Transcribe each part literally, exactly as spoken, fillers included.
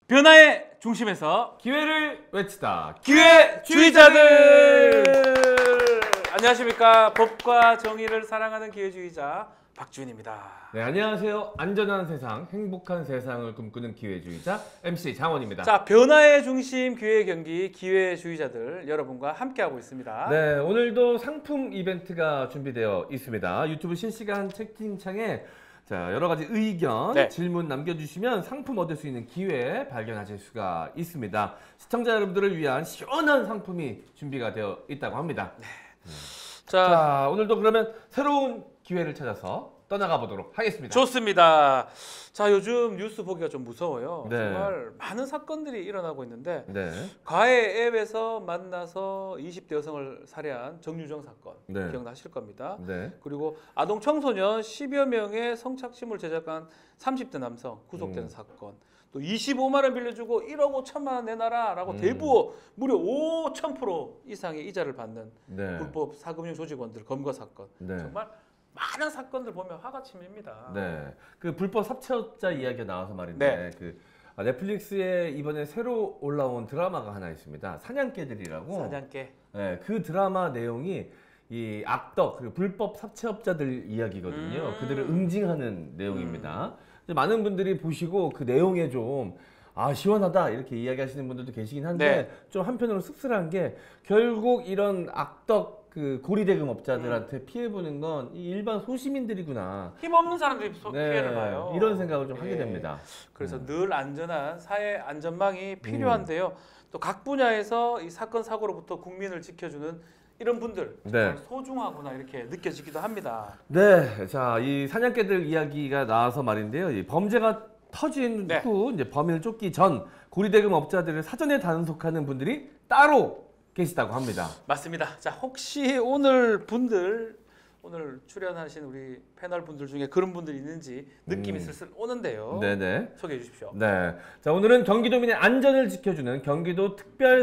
변화의 중심에서 기회를 외치다. 기회주의자들! 안녕하십니까. 법과 정의를 사랑하는 기회주의자 박주인입니다. 네, 안녕하세요. 안전한 세상, 행복한 세상을 꿈꾸는 기회주의자 엠씨 장원입니다. 자, 변화의 중심 기회 경기 기회주의자들 여러분과 함께하고 있습니다. 네, 오늘도 상품 이벤트가 준비되어 있습니다. 유튜브 실시간 채팅창에 자, 여러 가지 의견, 네. 질문 남겨주시면 상품 얻을 수 있는 기회 발견하실 수가 있습니다. 시청자 여러분들을 위한 시원한 상품이 준비가 되어 있다고 합니다. 네. 음. 자, 자, 오늘도 그러면 새로운 기회를 찾아서 떠나가 보도록 하겠습니다. 좋습니다. 자, 요즘 뉴스 보기가 좀 무서워요. 네. 정말 많은 사건들이 일어나고 있는데 네. 과외 앱에서 만나서 이십 대 여성을 살해한 정유정 사건 네. 기억나실 겁니다. 네. 그리고 아동 청소년 십여 명의 성착취물 제작한 삼십 대 남성 구속되는 음. 사건. 또 이십오만 원 빌려주고 일억 오천만 원 내놔라라고 음. 대부어 무려 오천 퍼센트 이상의 이자를 받는 네. 불법 사금융 조직원들 검거 사건. 네. 정말 많은 사건들 보면 화가 치밉니다. 네, 그 불법 삽체업자 이야기가 나와서 말인데 네. 그 아, 넷플릭스에 이번에 새로 올라온 드라마가 하나 있습니다. 사냥개들이라고. 사냥개. 네, 그 드라마 내용이 이 악덕 그리고 불법 삽체업자들 이야기거든요. 음. 그들을 응징하는 내용입니다. 음. 많은 분들이 보시고 그 내용에 좀 아 시원하다 이렇게 이야기하시는 분들도 계시긴 한데 네. 좀 한편으로 씁쓸한 게 결국 이런 악덕 그 고리대금 업자들한테 음. 피해 보는 건 이 일반 소시민들이구나. 힘없는 사람들이 소, 네, 피해를 봐요. 이런 생각을 좀 예. 하게 됩니다. 그래서 음. 늘 안전한 사회 안전망이 필요한데요. 음. 또 각 분야에서 이 사건 사고로부터 국민을 지켜주는 이런 분들 정말 네. 소중하구나 이렇게 느껴지기도 합니다. 네, 자, 이 사냥개들 이야기가 나와서 말인데요. 이 범죄가 터진 네. 후 이제 범인을 쫓기 전 고리대금 업자들을 사전에 단속하는 분들이 따로 계시다고 합니다. 맞습니다. 자, 혹시 오늘 분들 오늘 출연하신 우리 패널 분들 중에 그런 분들이 있는지 느낌이 음. 슬슬 오는데요. 네네. 소개해 주십시오. 네, 자 오늘은 경기도민의 안전을 지켜주는 경기도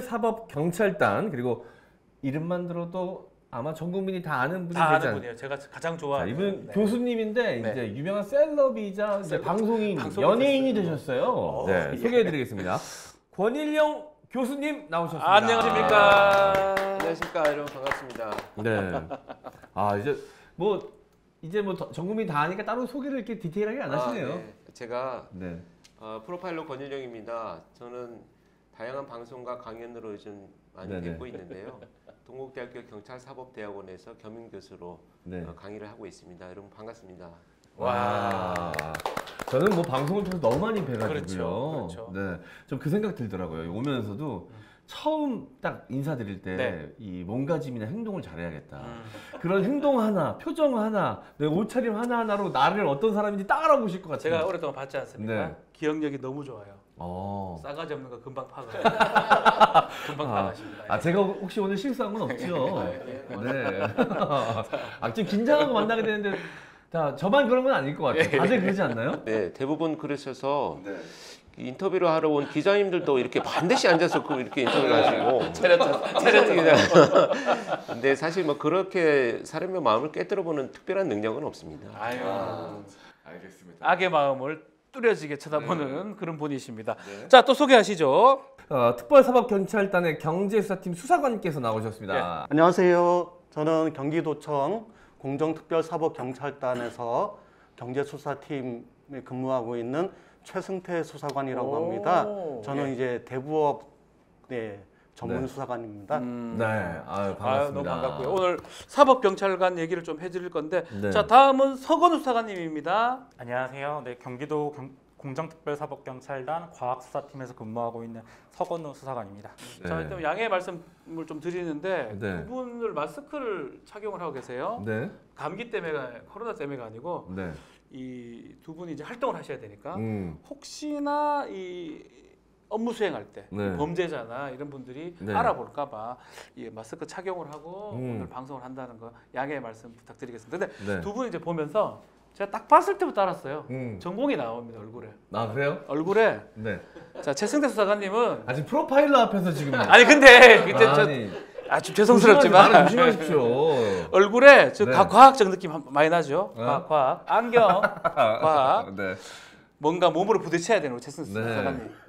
특별사법경찰단 그리고 이름만 들어도 아마 전 국민이 다 아는 분이 다 되지 아는 분이에요. 제가 가장 좋아하는. 이분 네. 교수님인데 네. 이제 유명한 셀럽이자 이제 셀럽. 방송인, 방송인 연예인이 됐어요. 되셨어요. 오, 네, 예. 소개해드리겠습니다. 권일영 교수님 나오셨습니다. 아, 안녕하십니까. 안녕하십니까 여러분 반갑습니다. 네. 아 이제 뭐 이제 뭐 전 국민 다 아니까 따로 소개를 이렇게 디테일하게 안 하시네요. 아, 네. 제가 네. 어, 프로파일러 권일영입니다. 저는 다양한 방송과 강연으로 요즘 많이 네네. 뵙고 있는데요. 동국대학교 경찰사법대학원에서 겸임교수로 네. 어, 강의를 하고 있습니다. 여러분 반갑습니다. 와. 저는 뭐 방송을 통해서 너무 많이 뵈가지고요. 그렇죠, 그렇죠. 네. 좀 그 생각 들더라고요. 오면서도 처음 딱 인사드릴 때 네. 이 몸가짐이나 행동을 잘해야겠다. 음. 그런 행동 하나, 표정 하나, 내 옷차림 하나 하나로 나를 어떤 사람인지 딱 알아보실 것 같아요. 제가 오랫동안 봤지 않습니까? 네. 기억력이 너무 좋아요. 어. 싸가지 없는 거 금방 파가. 금방 아, 파가십니다. 아 제가 혹시 오늘 실수한 건 없죠? 네. 네. 아 지금 긴장하고 만나게 되는데 다 저만 그런 건 아닐 것 같아요. 다들 그러지 않나요? 네 대부분 그러셔서 인터뷰를 하러 온 기자님들도 이렇게 반드시 앉아서 그 이렇게 인터뷰를 하시고 차렷 차렷. 근데 사실 뭐 그렇게 사람의 마음을 꿰뚫어보는 특별한 능력은 없습니다. 아유. 알겠습니다. 악의 마음을 뚜려지게 쳐다보는 네. 그런 분이십니다. 네. 자, 또 소개하시죠. 어, 특별사법경찰단의 경제수사팀 수사관님께서 나오셨습니다. 안녕하세요. 저는 경기도청 공정특별사법경찰단에서 경제수사팀에 근무하고 있는 최승태 수사관이라고 오, 합니다. 저는 예. 이제 대부업 네, 전문 네. 수사관입니다. 음. 네, 아유, 반갑습니다. 아유, 너무 반갑고요. 오늘 사법경찰관 얘기를 좀 해드릴 건데, 네. 자, 다음은 서건우 수사관님입니다. 안녕하세요. 네, 경기도 경, 공정특별사법경찰단 과학수사팀에서 근무하고 있는 서건우 수사관입니다. 네. 자, 일단 양해의 말씀을 좀 드리는데 네. 두 분을 마스크를 착용을 하고 계세요. 네, 감기 때문에가 코로나 때문에가 아니고 네, 이 두 분이 이제 활동을 하셔야 되니까 음, 혹시나 이 업무 수행할 때 네. 범죄자나 이런 분들이 네. 알아볼까봐 이 마스크 착용을 하고 음. 오늘 방송을 한다는 거 양해의 말씀 부탁드리겠습니다. 근데 네. 두 분 이제 보면서 제가 딱 봤을 때부터 알았어요. 음. 전공이 나옵니다 얼굴에. 아 그래요? 얼굴에 네. 자 최승태 수사관님은 아직 프로파일러 앞에서 지금 아니 근데 그때 저 아니, 아, 좀 죄송스럽지만 말을 조심하십시오. 얼굴에 저 네. 과- 과학적 느낌 한- 많이 나죠. 어? 과학, 과학, 안경, 과학. 네. 뭔가 몸으로 부딪혀야 되는 우리 최승태 네. 수사관님.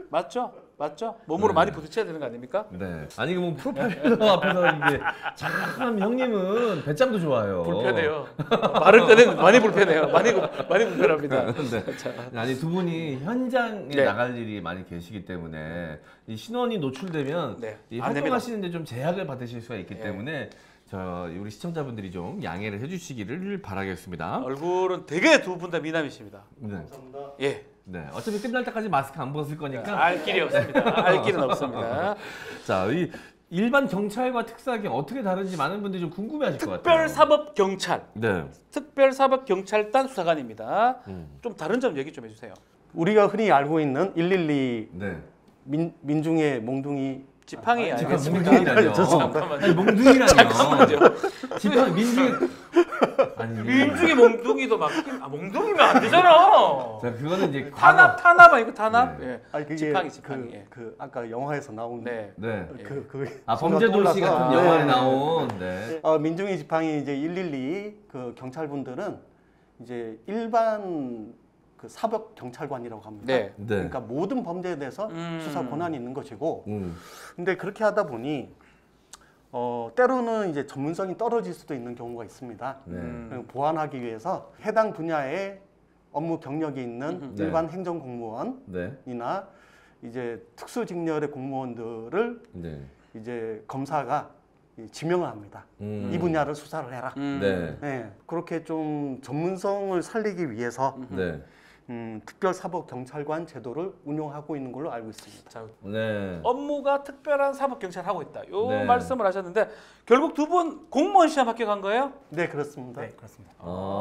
맞죠? 맞죠? 몸으로 네. 많이 부딪혀야 되는 거 아닙니까? 네. 아니 뭐 프로파일러 앞에서 이게 잠깐 형님은 배짱도 좋아요. 불편해요. 말을 꺼내는 많이 불편해요. 많이 많이 불편합니다. 네. 자, 아니 두 분이 현장에 네. 나갈 일이 많이 계시기 때문에 이 신원이 노출되면 네. 이 안 됩니다. 활동하시는데 좀 제약을 받으실 수가 있기 네. 때문에 저 우리 시청자분들이 좀 양해를 해주시기를 바라겠습니다. 얼굴은 되게 두 분 다 미남이십니다. 네. 예. 네. 어차피 끝날 때까지 마스크 안 벗을 거니까. 알 길이 없습니다. 알 길은 없습니다. 자, 이 일반 경찰과 특사경 어떻게 다른지 많은 분들이 좀 궁금해하실 것 같아요. 특별사법경찰, 네. 특별사법경찰단 수사관입니다. 음. 좀 다른 점 얘기 좀 해주세요. 우리가 흔히 알고 있는 일일이 네. 민, 민중의 몽둥이 지팡이 지금 알겠습니까? 몽둥이라뇨. 잠깐만요. 아니 몽둥이라뇨. 잠깐만요. 지팡이 민중이 아니 민중이 몽둥이도 막 아, 몽둥이면 안 되잖아. 자, 그거는 이제 탄압, 탄압 아니고 탄압? 네. 예. 아니 그게 지팡이, 지팡이. 그, 예. 그 아까 영화에서 나온 네. 네. 그, 그 아 순간 범죄도시 떠올라서. 같은 네. 영화에 나온 네. 어, 민중의 지팡이 이제 일일이 그 경찰분들은 이제 일반 그 사법 경찰관이라고 합니다. 네. 네. 그러니까 모든 범죄에 대해서 음. 수사 권한이 있는 것이고, 음. 근데 그렇게 하다 보니 어, 때로는 이제 전문성이 떨어질 수도 있는 경우가 있습니다. 네. 음. 보완하기 위해서 해당 분야에 업무 경력이 있는 네. 일반 행정 공무원이나 네. 이제 특수 직렬의 공무원들을 네. 이제 검사가 지명을 합니다. 음. 이 분야를 수사를 해라. 음. 네. 네, 그렇게 좀 전문성을 살리기 위해서 네. 음, 특별사법경찰관 제도를 운용하고 있는 걸로 알고 있습니다. 자, 네. 업무가 특별한 사법경찰을 하고 있다. 요 네. 말씀을 하셨는데 결국 두 분 공무원 시험 합격한 거예요? 네, 그렇습니다. 네, 그렇습니다.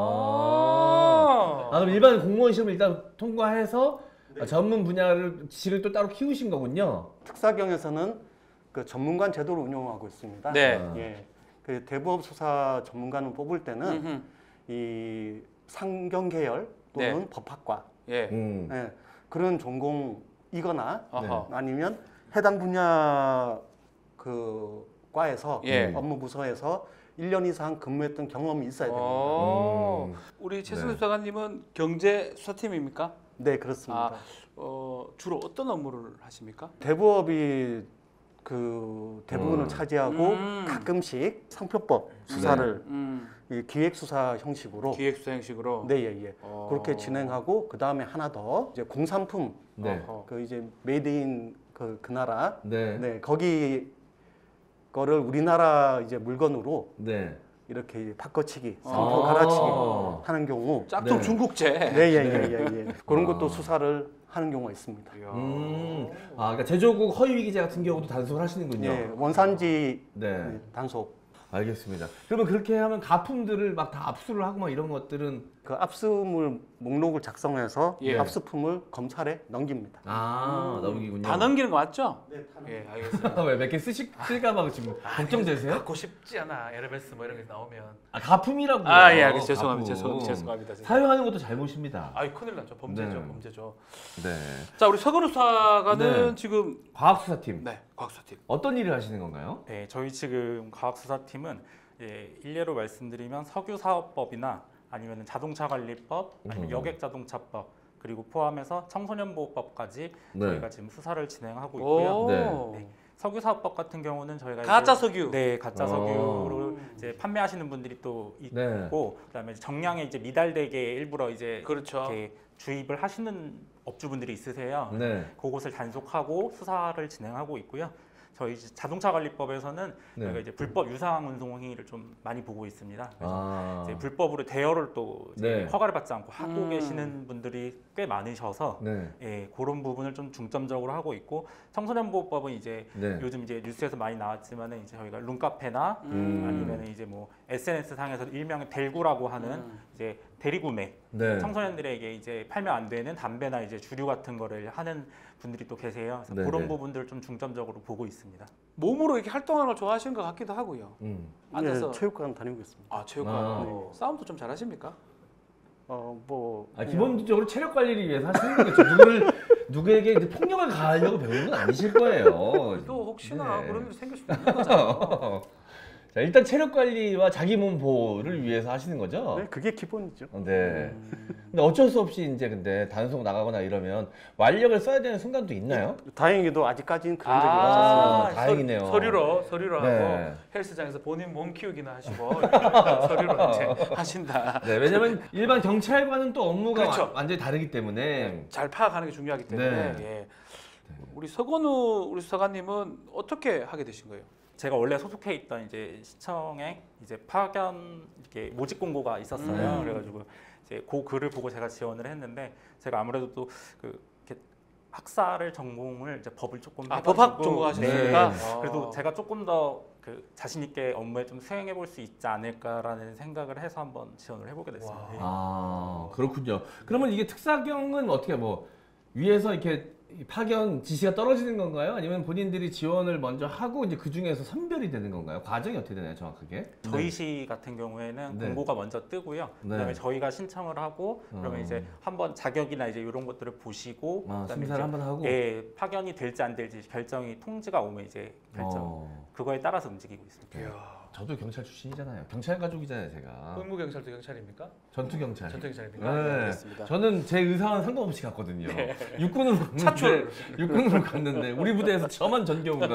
아. 아, 그럼 일반 공무원 시험을 일단 통과해서 아, 전문 분야를 지식을 또 따로 키우신 거군요. 특사경에서는 그 전문관 제도를 운영하고 있습니다. 네. 아. 예, 그 대부업 수사 전문관을 뽑을 때는 음흠. 이 상경계열 또는 네. 법학과 예. 음. 예, 그런 전공이거나 어허. 아니면 해당 분야 그 과에서 예. 업무 부서에서 일 년 이상 근무했던 경험이 있어야 됩니다. 어. 음. 우리 최승우 네. 수사관님은 경제 수사팀입니까? 네, 그렇습니다. 아, 어, 주로 어떤 업무를 하십니까? 대부업이 그 대부분을 음. 차지하고 음. 가끔씩 상표법 수사를 음, 이 기획 수사 형식으로 기획수사 형식으로. 네, 예, 예. 어. 그렇게 진행하고 그 다음에 하나 더 이제 공산품 네. 어허. 그 이제 메이드인 그, 그 나라 네. 네 거기 거를 우리나라 이제 물건으로 네. 이렇게 바꿔치기, 아. 상표 갈아치기 하는 경우 짝퉁 네. 중국제. 네, 예, 예, 예, 예. 그런 아. 것도 수사를 하는 경우가 있습니다. 이야. 음. 아, 그러니까 제조국 허위 기재 같은 경우도 단속을 하시는군요. 예, 원산지 네. 네, 단속. 알겠습니다. 그러면 그렇게 하면 가품들을 막 다 압수를 하고 막 이런 것들은 그 압수물 목록을 작성해서 예. 압수품을 검찰에 넘깁니다. 아, 넘기군요. 다 넘기는 거 맞죠? 네, 다 예, 알겠습니다. 왜 몇 개 쓰실 쓸까봐 지금 걱정되세요? 갖고 싶지 않아. 에르메스 뭐 이런 게 나오면. 아, 가품이라고. 아, 예, 알겠습니다. 죄송합니다. 죄송합니다. 죄송합니다. 사용하는 것도 잘못입니다. 아이, 큰일 났죠. 범죄죠. 네. 범죄죠. 네. 자, 우리 서건우 수사관은 네. 지금 과학수사팀 네, 과학수사팀. 어떤 일을 하시는 건가요? 네, 저희 지금 과학수사팀은 예, 일례로 말씀드리면 석유사업법이나 아니면 자동차관리법, 아니면 음. 여객자동차법 그리고 포함해서 청소년보호법까지 네. 저희가 지금 수사를 진행하고 있고요. 오. 네. 네. 석유사업법 같은 경우는 저희가 가짜 이제- 석유. 네, 가짜 어. 석유로 이제 판매하시는 분들이 또 있고, 네. 그다음에 정량에 이제 미달되게 일부러 이제 그렇죠. 이렇게 주입을 하시는 업주분들이 있으세요. 네. 그것을 단속하고 수사를 진행하고 있고요. 저희 이제 자동차관리법에서는 네. 저희가 이제 불법 유상 운송 행위를 좀 많이 보고 있습니다. 그래서 아. 이제 불법으로 대여를 또 이제 네. 허가를 받지 않고 하고 음. 계시는 분들이 꽤 많으셔서 네. 예, 그런 부분을 좀 중점적으로 하고 있고 청소년보호법은 이제 네. 요즘 이제 뉴스에서 많이 나왔지만은 이제 저희가 룸카페나 음. 아니면 이제 뭐 에스엔에스 상에서 일명의 델구라고 하는 음. 이제 대리구매 네. 청소년들에게 이제 팔면 안 되는 담배나 이제 주류 같은 거를 하는 분들이 또 계세요. 그래서 네네. 그런 부분들을 좀 중점적으로 보고 있습니다. 몸으로 이렇게 활동하는 걸 좋아하시는 것 같기도 하고요. 음. 앉아서 예, 체육관 다니고 있습니다. 아, 체육관. 아. 어, 싸움도 좀 잘하십니까? 어, 뭐 아, 기본적으로 체력 관리를 위해서 하시는 거겠죠. 누구를 누구에게 이제 폭력을 가하려고 배우는 건 아니실 거예요. 또 혹시나 네. 그런 일이 생길 수도 있는 거잖아요. 자, 일단 체력 관리와 자기 몸 보호를 위해서 하시는 거죠? 네, 그게 기본이죠. 어, 네. 근데 어쩔 수 없이 이제 근데 단속 나가거나 이러면 완력을 써야 되는 순간도 있나요? 다행히도 아직까지는 그런 적이 아, 없었습니다. 아, 다행이네요. 서, 서류로 서류로 네. 하고 헬스장에서 본인 몸 키우기나 하시고 이렇게 서류로 이제 하신다. 네, 왜냐면 일반 경찰과는 또 업무가 그렇죠. 와- 완전히 다르기 때문에 잘 파악하는 게 중요하기 때문에 네. 예. 우리 서건우 우리 수사관님은 어떻게 하게 되신 거예요? 제가 원래 소속해 있던 이제 시청에 이제 파견 이렇게 모집 공고가 있었어요. 음. 그래가지고 이제 그 글을 보고 제가 지원을 했는데 제가 아무래도 또 그 학사를 전공을 이제 법을 조금 아, 해가지고 법학 전공하셨으니까 네. 어. 그래도 제가 조금 더 그 자신 있게 업무에 좀 수행해 볼 수 있지 않을까라는 생각을 해서 한번 지원을 해보게 됐습니다. 와. 아 그렇군요. 그러면 이게 특사경은 어떻게 뭐 위에서 이렇게 파견 지시가 떨어지는 건가요? 아니면 본인들이 지원을 먼저 하고 이제 그 중에서 선별이 되는 건가요? 과정이 어떻게 되나요, 정확하게? 저희 시 같은 경우에는 네. 공고가 먼저 뜨고요. 네. 그다음에 저희가 신청을 하고 그러면 어. 이제 한번 자격이나 이제 이런 것들을 보시고 아, 그다음에 심사를 이제 한번 하고. 예, 파견이 될지 안 될지 결정이 통지가 오면 이제 결정 어. 그거에 따라서 움직이고 있습니다. 이야. 저도 경찰 출신이잖아요. 경찰 가족이잖아요, 제가. 의무 경찰도 경찰입니까? 전투 경찰. 전투 경찰입니까? 네. 네, 알겠습니다. 저는 제 의사와는 상관없이 갔거든요. 육군으로 갔는데, 차출. 육군으로 갔는데 우리 부대에서 저만 전경으로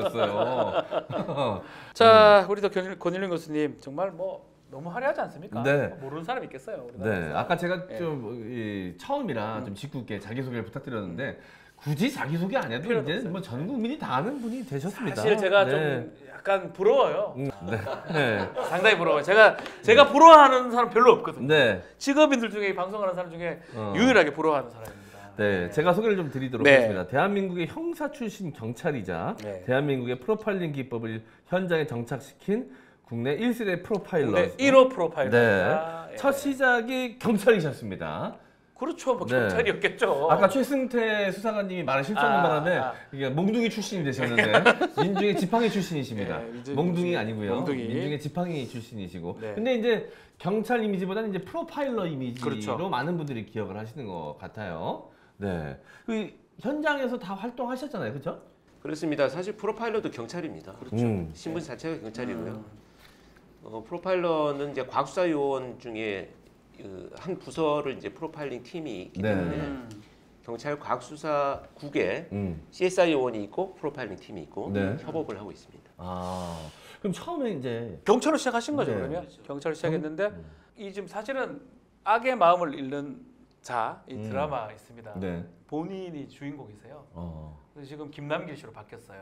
갔어요. 자, 우리 더 권일린 교수님 정말 뭐 너무 화려하지 않습니까? 네. 모르는 사람 있겠어요. 네, 우리나라에서. 아까 제가 네. 좀 이, 처음이라 좀 짓궂게 자기소개를 부탁드렸는데 굳이 자기소개 안 해도 필요도 이제 없어요. 뭐 전 국민이 다 아는 분이 되셨습니다. 사실 제가 네. 좀 약간 부러워요. 음, 네. 네. 상당히 부러워요. 제가 제가 부러워하는 사람 별로 없거든요. 네. 직업인들 중에 방송하는 사람 중에 어. 유일하게 부러워하는 사람입니다. 네, 제가 소개를 좀 드리도록 네. 하겠습니다. 대한민국의 형사 출신 경찰이자 네. 대한민국의 프로파일링 기법을 현장에 정착시킨 국내 일 세대 프로파일러. 네, 일 호 프로파일러입니다. 네. 예. 첫 시작이 경찰이셨습니다. 그렇죠. 뭐 네. 경찰이었겠죠. 아까 최승태 수사관님이 말을 실수하는 아, 바람에 아. 이게 몽둥이 출신이 되셨는데 민중의 지팡이 출신이십니다. 예, 민중- 몽둥이 아니고요. 몽둥이. 민중의 지팡이 출신이시고. 네. 근데 이제 경찰 이미지보다는 이제 프로파일러 이미지로 그렇죠. 많은 분들이 기억을 하시는 것 같아요. 네. 그 현장에서 다 활동하셨잖아요, 그렇죠? 그렇습니다. 사실 프로파일러도 경찰입니다. 음. 신분 자체가 경찰이고요. 음. 어, 프로파일러는 이제 과학수사 요원 중에 그 한 부서를 이제 프로파일링 팀이 있기 네. 때문에 음. 경찰 과학수사국에 음. 씨에스아이 요원이 있고 프로파일링 팀이 있고 네. 협업을 하고 있습니다. 아. 그럼 처음에 이제 경찰로 시작하신 거죠, 네. 그러면? 경찰로 시작했는데 음. 이 지금 사실은 악의 마음을 잃는 자, 이 음. 드라마 있습니다. 네. 본인이 주인공이세요. 어. 그래서 지금 김남길 씨로 바뀌었어요.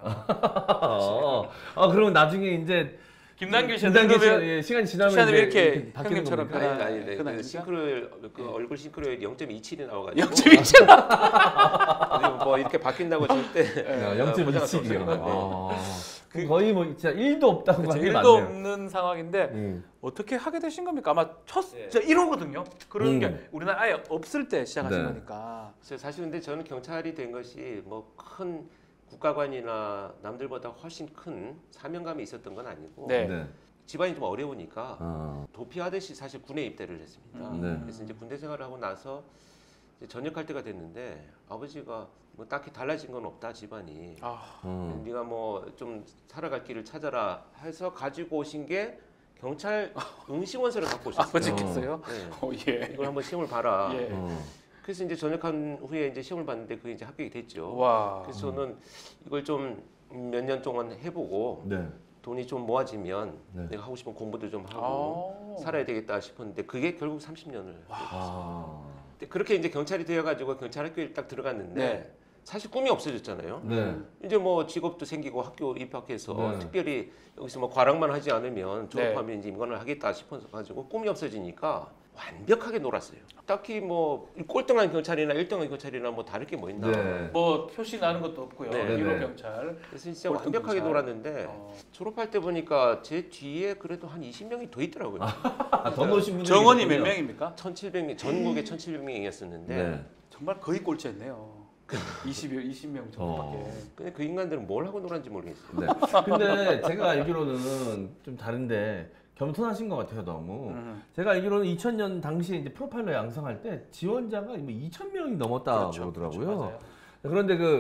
아, 아, 그러면 나중에 이제 김남길 씨는 김단계 씨 그러면 예, 시간이 지나면 시간이 이제 이렇게 바뀌는 형님처럼 겁니까? 변화- 아니 아니 네. 그건 그 아닙니까? 싱크로율 그 얼굴 싱크로율 영 점 이칠이 나와가지고 영 점 이칠. 그리고 뭐 이렇게 바뀐다고 절대 야, 영 점 보장할 수 이칠이요. 없어요. 네. 아, 그 거의 뭐 진짜 일도 없다고 그렇죠. 하는 게 일도 맞네요. 없는 상황인데 음. 어떻게 하게 되신 겁니까? 아마 첫 진짜 일 호거든요. 그런 음. 게 우리나라 아예 없을 때 시작하신 네. 거니까. 그래서 사실 근데 저는 경찰이 된 것이 뭐 큰 국가관이나 남들보다 훨씬 큰 사명감이 있었던 건 아니고 네. 네. 집안이 좀 어려우니까 아. 도피하듯이 사실 군에 입대를 했습니다. 음. 네. 그래서 이제 군대 생활을 하고 나서 이제 전역할 때가 됐는데 아버지가 뭐 딱히 달라진 건 없다 집안이. 아, 음. 네가 뭐 좀 살아갈 길을 찾아라 해서 가지고 오신 게 경찰 응시원서를 갖고 오셨어요. 아버지께서요? 네. 어, 예. 이걸 한번 시험을 봐라. 예. 어. 그래서 이제 전역한 후에 이제 시험을 봤는데 그게 이제 합격이 됐죠. 와. 그래서 저는 이걸 좀 몇 년 동안 해보고 네. 돈이 좀 모아지면 네. 내가 하고 싶은 공부도 좀 하고 아. 살아야 되겠다 싶었는데 그게 결국 삼십 년을 아. 그렇게 이제 경찰이 되어가지고 경찰 학교에 딱 들어갔는데 네. 사실 꿈이 없어졌잖아요. 네. 이제 뭐 직업도 생기고 학교 입학해서 네. 특별히 여기서 뭐 과락만 하지 않으면 졸업하면 네. 이제 임관을 하겠다 싶어서 가지고 꿈이 없어지니까 완벽하게 놀았어요. 딱히 뭐 꼴등한 경찰이나 일등한 경찰이나 뭐 다를 게 뭐 있나. 네. 뭐 표시 나는 것도 없고요. 네, 일 호 네. 경찰. 그래서 진짜 꼴등 완벽하게 경찰. 놀았는데 어. 졸업할 때 보니까 제 뒤에 그래도 한 이십 명이 더 있더라고요. 아, 더 놓으신 분들 정원이 몇 명입니까? 천칠백 명 전국에 천칠백 명이었었는데 네. 정말 거의 꼴찌했네요. 이십, 이십 명 정도밖에. 어. 근데 그 인간들은 뭘 하고 놀았는지 모르겠어요. 네. 근데 제가 알기로는 좀 다른데 겸손하신 것 같아요, 너무. 음. 제가 알기로는 이천 년 당시에 이제 프로파일러 양성할 때 지원자가 뭐 이천 명이 넘었다고 그렇죠. 그러더라고요. 그렇죠. 맞아요. 그런데 그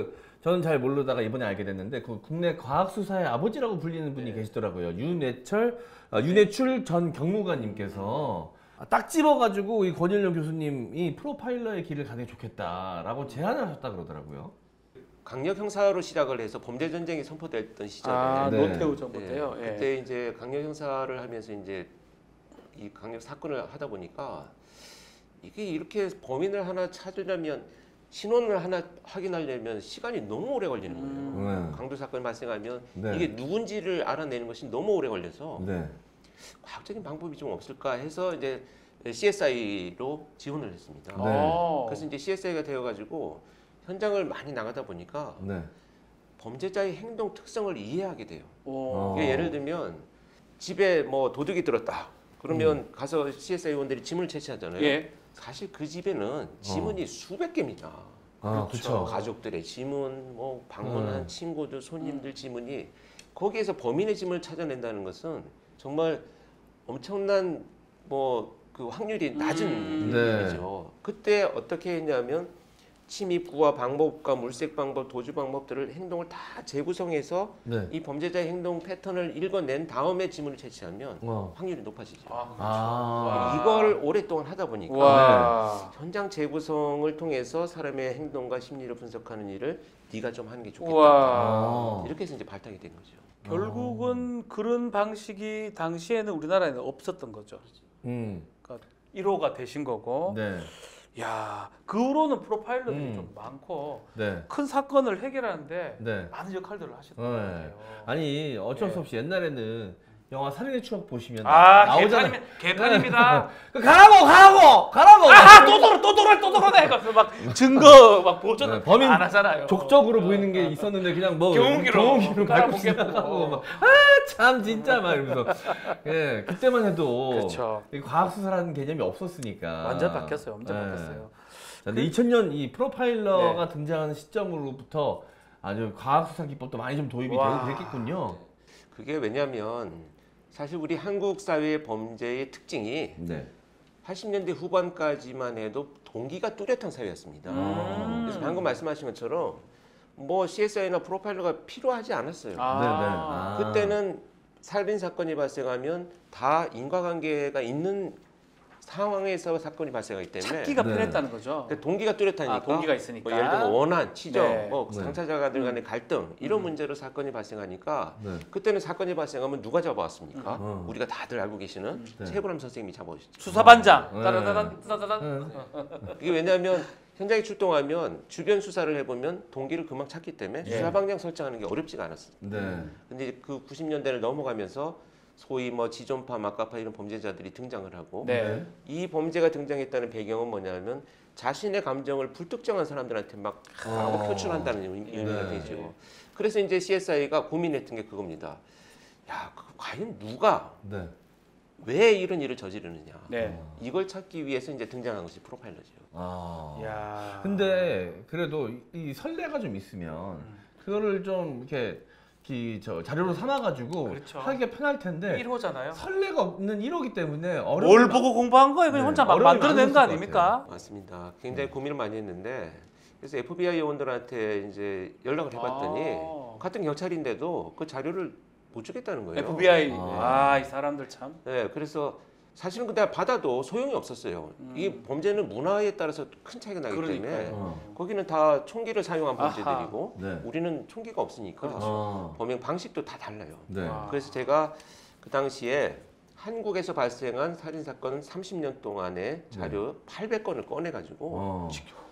저는 잘 모르다가 이번에 알게 됐는데 그 국내 과학 수사의 아버지라고 불리는 분이 네. 계시더라고요. 윤해철, 아, 윤해출 전 경무관님께서 딱 집어가지고 이 권일용 교수님이 프로파일러의 길을 가는 게 좋겠다라고 제안을 하셨다 그러더라고요. 강력 형사로 시작을 해서 범죄 전쟁이 선포됐던 시절에 아, 네. 노태우 전부터요. 네, 예. 그때 이제 강력 형사를 하면서 이제 이 강력 사건을 하다 보니까 이게 이렇게 범인을 하나 찾으려면 신원을 하나 확인하려면 시간이 너무 오래 걸리는 거예요. 음. 강도 사건이 발생하면 네. 이게 누군지를 알아내는 것이 너무 오래 걸려서 네. 과학적인 방법이 좀 없을까 해서 이제 씨에스아이로 지원을 했습니다. 네. 어. 그래서 이제 씨에스아이가 되어가지고 현장을 많이 나가다 보니까 네. 범죄자의 행동 특성을 이해하게 돼요. 오. 이게 어. 예를 들면 집에 뭐 도둑이 들었다. 그러면 가서 씨에스아이원들이 지문을 채취하잖아요. 예. 사실 그 집에는 지문이 수백 개입니다. 아, 그렇죠. 그렇죠. 가족들의 지문, 뭐 방문한 음. 친구들, 손님들 지문이 거기에서 범인의 지문을 찾아낸다는 것은 정말 엄청난 뭐 그 확률이 낮은 음. 네. 일이죠. 그때 어떻게 했냐면 침입구와 방법과 물색 방법, 도주 방법들을 행동을 다 재구성해서 네. 이 범죄자의 행동 패턴을 읽어낸 다음에 지문을 채취하면 어. 확률이 높아지죠. 아, 그렇죠. 아. 와. 이걸 오랫동안 하다 보니까 와. 현장 재구성을 통해서 사람의 행동과 심리를 분석하는 일을 네가 좀 하는 게 좋겠다. 와. 이렇게 해서 이제 발탁이 된 거죠. 결국은 그런 방식이 당시에는 우리나라에는 없었던 거죠. 음. 그러니까 일 호가 되신 거고. 네. 야, 그 후로는 프로파일러들이 음. 좀 많고 네. 큰 사건을 해결하는데 네. 많은 역할들을 하셨던 네. 것 같아요. 아니 어쩔 수 네. 없이 옛날에는 영화 살인의 추억 보시면 아, 나오잖아요. 개판입니다. 개판입니다. 그 가라고 가라고 가라고. 아, 또 돌아, 또 돌아, 또 돌아내. 그래서 막 증거 막 보존 네, 범인 안 하잖아요. 족적으로 보이는 게 있었는데 그냥 뭐 경운기로 경운기로 밟고 깔아보게 지나가고 보고. 아참 진짜 막 이러면서 예 그때만 해도 그렇죠. 이 과학 수사라는 개념이 없었으니까 완전 바뀌었어요. 완전 예. 바뀌었어요. 자, 근데 이천 년 이 프로파일러가 네. 등장하는 시점으로부터 아주 과학 수사 기법도 많이 좀 도입이 와. 되고 그랬겠군요. 그게 왜냐하면 사실 우리 한국 사회의 범죄의 특징이 네. 팔십 년대 후반까지만 해도 동기가 뚜렷한 사회였습니다. 음. 그래서 방금 말씀하신 것처럼 뭐 씨에스아이나 프로파일러가 필요하지 않았어요. 아. 네, 네. 아. 그때는 살인 사건이 발생하면 다 인과관계가 있는 상황에서 사건이 발생하기 때문에 찾기가 네. 편했다는 거죠. 그러니까 동기가 뚜렷하니까 아, 동기가 있으니까. 뭐 예를 들면 원한, 치정, 네. 뭐 네. 당사자들 간의 갈등 이런 문제로 사건이 발생하니까 네. 그때는 사건이 발생하면 누가 잡아왔습니까? 음. 우리가 다들 알고 계시는 네. 최고람 선생님이 잡아오셨죠. 수사반장. 네. 따다다단 따다다단. 이게 왜냐하면 현장에 출동하면 주변 수사를 해보면 동기를 금방 찾기 때문에 예. 수사방향 설정하는 게 어렵지가 않았어요. 네. 근데 그 구십 년대를 넘어가면서 소위 뭐 지존파, 막가파 이런 범죄자들이 등장을 하고 네. 이 범죄가 등장했다는 배경은 뭐냐면 자신의 감정을 불특정한 사람들한테 막 어. 표출한다는 의미가 네. 되죠. 그래서 이제 씨에스아이가 고민했던 게 그겁니다. 야, 그 과연 누가 네. 왜 이런 일을 저지르느냐. 네. 이걸 찾기 위해서 이제 등장한 것이 프로파일러죠. 아. 야. 근데 그래도 이- 이 선례가 좀 있으면 그거를 좀 이렇게 이 저 자료로 삼아가지고 그렇죠. 하기가 편할 텐데 일 호잖아요. 선례가 없는 일 호기 때문에 어려운 뭘 보고 공부한 거예요? 그냥 네, 혼자 막 어려움이 만들어낸 거 많았을 것 아닙니까? 맞습니다. 굉장히 고민을 많이 했는데 그래서 에프비아이 요원들한테 이제 연락을 해봤더니 아. 같은 경찰인데도 그 자료를 못 주겠다는 거예요. 에프비아이. 아. 아, 이 사람들 참. 네, 그래서 사실은 그때 받아도 소용이 없었어요. 음. 이 범죄는 문화에 따라서 큰 차이가 나기 때문에 그러니까요. 어. 거기는 다 총기를 사용한 아하. 범죄들이고 네. 우리는 총기가 없으니까 그렇죠. 어. 범행 방식도 다 달라요. 네. 와. 그래서 제가 그 당시에 한국에서 발생한 살인 사건 삼십 년 동안의 자료 팔백 건을 꺼내 가지고 어.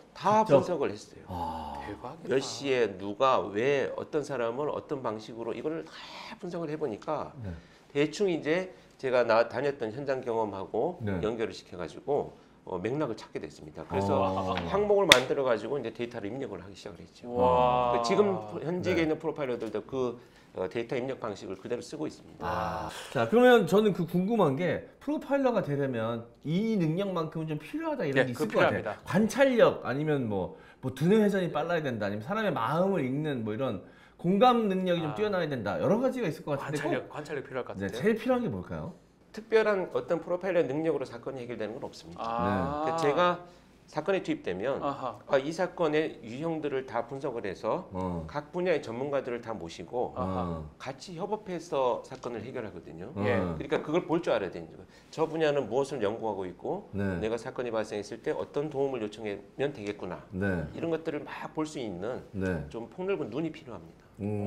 다 직접? 분석을 했어요. 아. 대박이다. 몇 시에 누가 왜 어떤 사람을 어떤 방식으로 이거를 다 분석을 해보니까 네. 대충 이제 제가 나 다녔던 현장 경험하고 네. 연결을 시켜가지고 어, 맥락을 찾게 됐습니다. 그래서 아. 항목을 만들어 가지고 이제 데이터를 입력을 하기 시작을 했죠. 와. 그 지금 현직에 네. 있는 프로파일러들도 그 어, 데이터 입력 방식을 그대로 쓰고 있습니다. 아. 자 그러면 저는 그 궁금한 게 프로파일러가 되려면 이 능력만큼은 좀 필요하다 이런 네, 게 있을 그거 것 같아요. 필요합니다. 관찰력 아니면 뭐, 뭐 두뇌 회전이 빨라야 된다 아니면 사람의 마음을 읽는 뭐 이런 공감 능력이 좀 아. 뛰어나야 된다 여러 가지가 있을 것 같은데 관찰력, 관찰력 필요할 것 꼭, 네, 같은데. 제일 필요한 게 뭘까요? 특별한 어떤 프로파일러 능력으로 사건이 해결되는 건 없습니다. 아. 그러니까 제가 사건에 투입되면 아하. 아, 이 사건의 유형들을 다 분석을 해서 어. 각 분야의 전문가들을 다 모시고 어. 같이 협업해서 사건을 해결하거든요. 예. 어. 그러니까 그걸 볼 줄 알아야 되는 거예요. 저 분야는 무엇을 연구하고 있고 네. 내가 사건이 발생했을 때 어떤 도움을 요청하면 되겠구나. 네. 이런 것들을 막 볼 수 있는 네. 좀 폭넓은 눈이 필요합니다.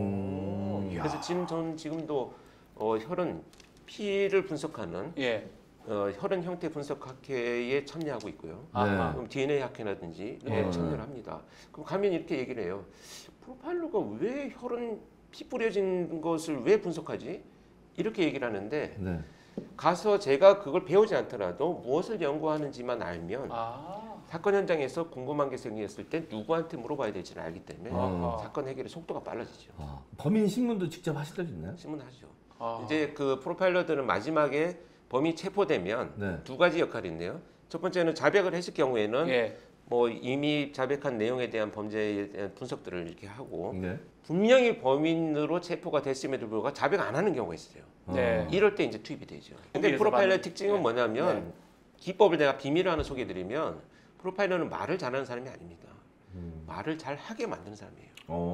음. 그래서 지금 저는 지금도 어, 혈흔 피를 분석하는 예. 어, 혈흔 형태 분석학회에 참여하고 있고요. 아하. 그럼 디엔에이 학회라든지 이런 네. 데 참여를 합니다. 그럼 가면 이렇게 얘기를 해요. 프로파일러가 왜 혈흔 피 뿌려진 것을 왜 분석하지? 이렇게 얘기를 하는데 네. 가서 제가 그걸 배우지 않더라도 무엇을 연구하는지만 알면 아. 사건 현장에서 궁금한 게 생겼을 때 누구한테 물어봐야 될지를 알기 때문에 아하. 사건 해결의 속도가 빨라지죠. 아, 범인 신문도 직접 하실 수 있나요? 신문하죠. 아. 이제 그 프로파일러들은 마지막에 범이 체포되면 네. 두 가지 역할이 있네요. 첫 번째는 자백을 했을 경우에는 예. 뭐 이미 자백한 내용에 대한 범죄에 대한 분석들을 이렇게 하고 네. 분명히 범인으로 체포가 됐음에도 불구하고 자백 안 하는 경우가 있어요. 네. 어. 이럴 때 이제 투입이 되죠. 근데 거기에서 프로파일러 받는- 특징은 네. 뭐냐면 네. 기법을 내가 비밀을 하나 소개해드리면 프로파일러는 말을 잘하는 사람이 아닙니다. 음. 말을 잘 하게 만드는 사람이에요.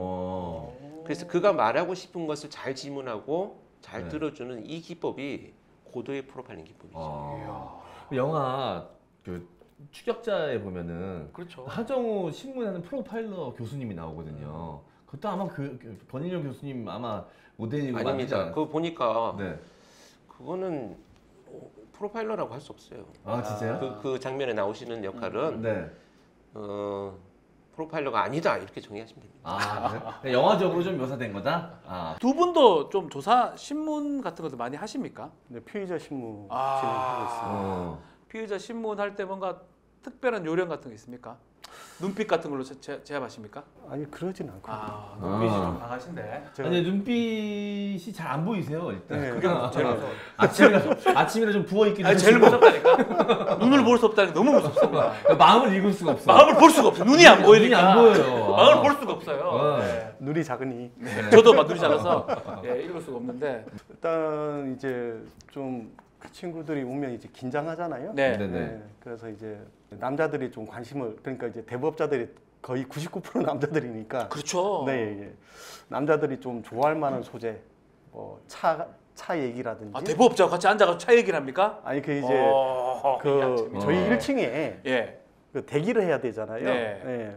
어. 그래서 그가 말하고 싶은 것을 잘 질문하고 잘 네. 들어주는 이 기법이 고도의 프로파일링 기법이죠. 어. 영화 그 추격자에 보면은 그렇죠. 하정우 신문하는 프로파일러 교수님이 나오거든요. 그것도 아마 그, 그 권인영 교수님 아마 모델이고 아닙니다. 그거 보니까 네. 그거는 어, 프로파일러라고 할 수 없어요. 아 진짜요? 그, 그 장면에 나오시는 역할은 네. 어, 프로파일러가 아니다 이렇게 정의하시면 됩니다. 아 그래? 영화적으로 좀 묘사된 거다. 아. 두 분도 좀 조사 신문 같은 것도 많이 하십니까? 네, 피의자 신문 아. 진행하고 있습니다. 어. 피의자 신문 할 때 뭔가 특별한 요령 같은 게 있습니까? 눈빛 같은 걸로 제, 제, 제압하십니까? 아니 그러진 않고. 아, 눈빛이 아. 좀 강하신데. 제가 아니 눈빛이 잘 안 보이세요 일단. 네. 그게 제일 무서워. 아침이라 아침이라 좀 부어 있기도 아니, 제일 하시고. 무섭다니까. 눈을 볼 수 없다는 게 너무 무섭습니다. 마음을 읽을 수가 없어. 마음을 볼 수가 없어. 눈이 안 보이니까. 눈이 안 보여요. 마음을 아. 볼 수가 없어요. 어. 네. 눈이 작으니 저도 막 눈이 작아서 예, 읽을 수가 없는데. 일단 이제 좀 그 친구들이 오면 이제 긴장하잖아요. 네. 네. 네, 그래서 이제 남자들이 좀 관심을 그러니까 이제 대부업자들이 거의 구십구 퍼센트 남자들이니까 그렇죠. 네, 예. 남자들이 좀 좋아할 만한 소재 뭐 차 차 얘기라든지 아, 대부업자와 같이 앉아서 차 얘기를 합니까? 아니 그 이제 어, 야, 그 재밌네. 저희 어. 일 층에 예. 그 대기를 해야 되잖아요. 네. 예.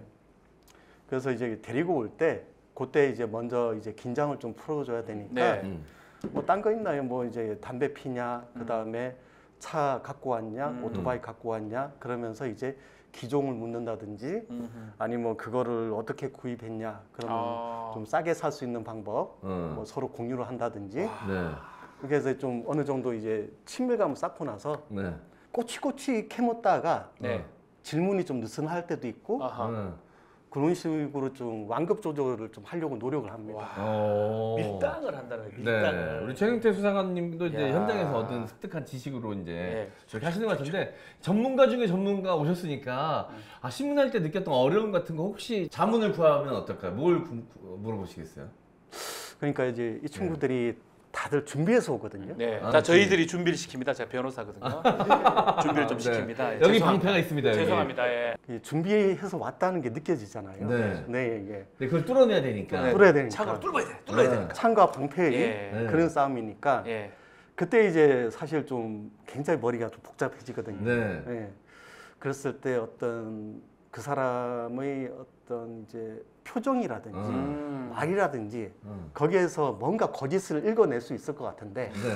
그래서 이제 데리고 올 때 그때 이제 먼저 이제 긴장을 좀 풀어줘야 되니까 네. 음. 뭐 딴 거 있나요? 뭐 이제 담배 피냐, 그 다음에 차 갖고 왔냐, 음. 오토바이 갖고 왔냐, 그러면서 이제 기종을 묻는다든지 음흠. 아니면 그거를 어떻게 구입했냐, 그러면 아. 좀 싸게 살 수 있는 방법, 어. 뭐 서로 공유를 한다든지 네. 그렇게 해서 좀 어느 정도 이제 친밀감을 쌓고 나서 네. 꼬치꼬치 캐묻다가 네. 질문이 좀 느슨할 때도 있고 아하. 네. 그런 식으로 좀 완급 조절을 좀 하려고 노력을 합니다. 와. 어. 밀당을 한다는 거예요. 네, 밀당을. 우리 최경태 수사관님도 이제 야. 현장에서 얻은 습득한 지식으로 이제 네. 저렇게 하시는 것 같은데 전문가 중에 전문가 오셨으니까 아, 신문할 때 느꼈던 어려움 같은 거 혹시 자문을 구하면 어떨까요? 뭘 구- 구- 물어보시겠어요? 그러니까 이제 이 친구들이 다들 준비해서 오거든요. 네. 아, 자, 저희들이 준비를 시킵니다. 제가 변호사거든요. 준비를 좀 네. 시킵니다. 예, 여기 죄송합니다. 방패가 있습니다. 여기. 죄송합니다. 예. 이 준비해서 왔다는 게 느껴지잖아요. 네. 네, 이게 네, 그걸 뚫어내야 되니까. 네. 뚫어야 되니까. 창으로 뚫어야 돼. 뚫어야 네. 되니까. 창과 방패의 예. 네. 그런 싸움이니까 예. 그때 이제 사실 좀 굉장히 머리가 좀 복잡해지거든요. 네. 네. 그랬을 때 어떤 그 사람의 어떤 이제 표정이라든지 음. 말이라든지 음. 거기에서 뭔가 거짓을 읽어낼 수 있을 것 같은데 네.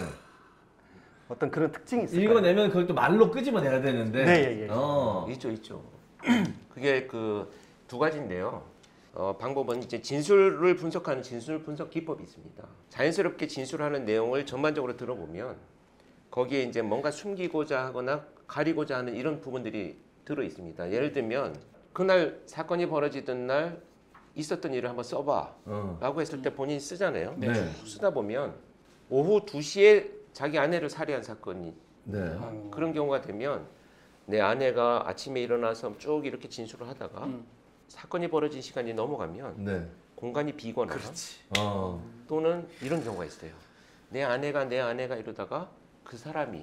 어떤 그런 특징이 있을까요? 읽어내면 그걸 또 말로 끄집어내야 되는데. 네, 예, 예. 어. 있죠, 있죠. 그게 그 두 가지인데요. 어, 방법은 이제 진술을 분석하는 진술 분석 기법이 있습니다. 자연스럽게 진술하는 내용을 전반적으로 들어보면 거기에 이제 뭔가 숨기고자 하거나 가리고자 하는 이런 부분들이 들어 있습니다. 예를 들면 그날 사건이 벌어지던 날 있었던 일을 한번 써봐 어. 라고 했을 때 본인이 쓰잖아요. 네. 쭉 쓰다 보면 오후 두 시에 자기 아내를 살해한 사건이 네. 그런 경우가 되면 내 아내가 아침에 일어나서 쭉 이렇게 진술을 하다가 음. 사건이 벌어진 시간이 넘어가면 네. 공간이 비거나 어. 또는 이런 경우가 있어요. 내 아내가 내 아내가 이러다가 그 사람이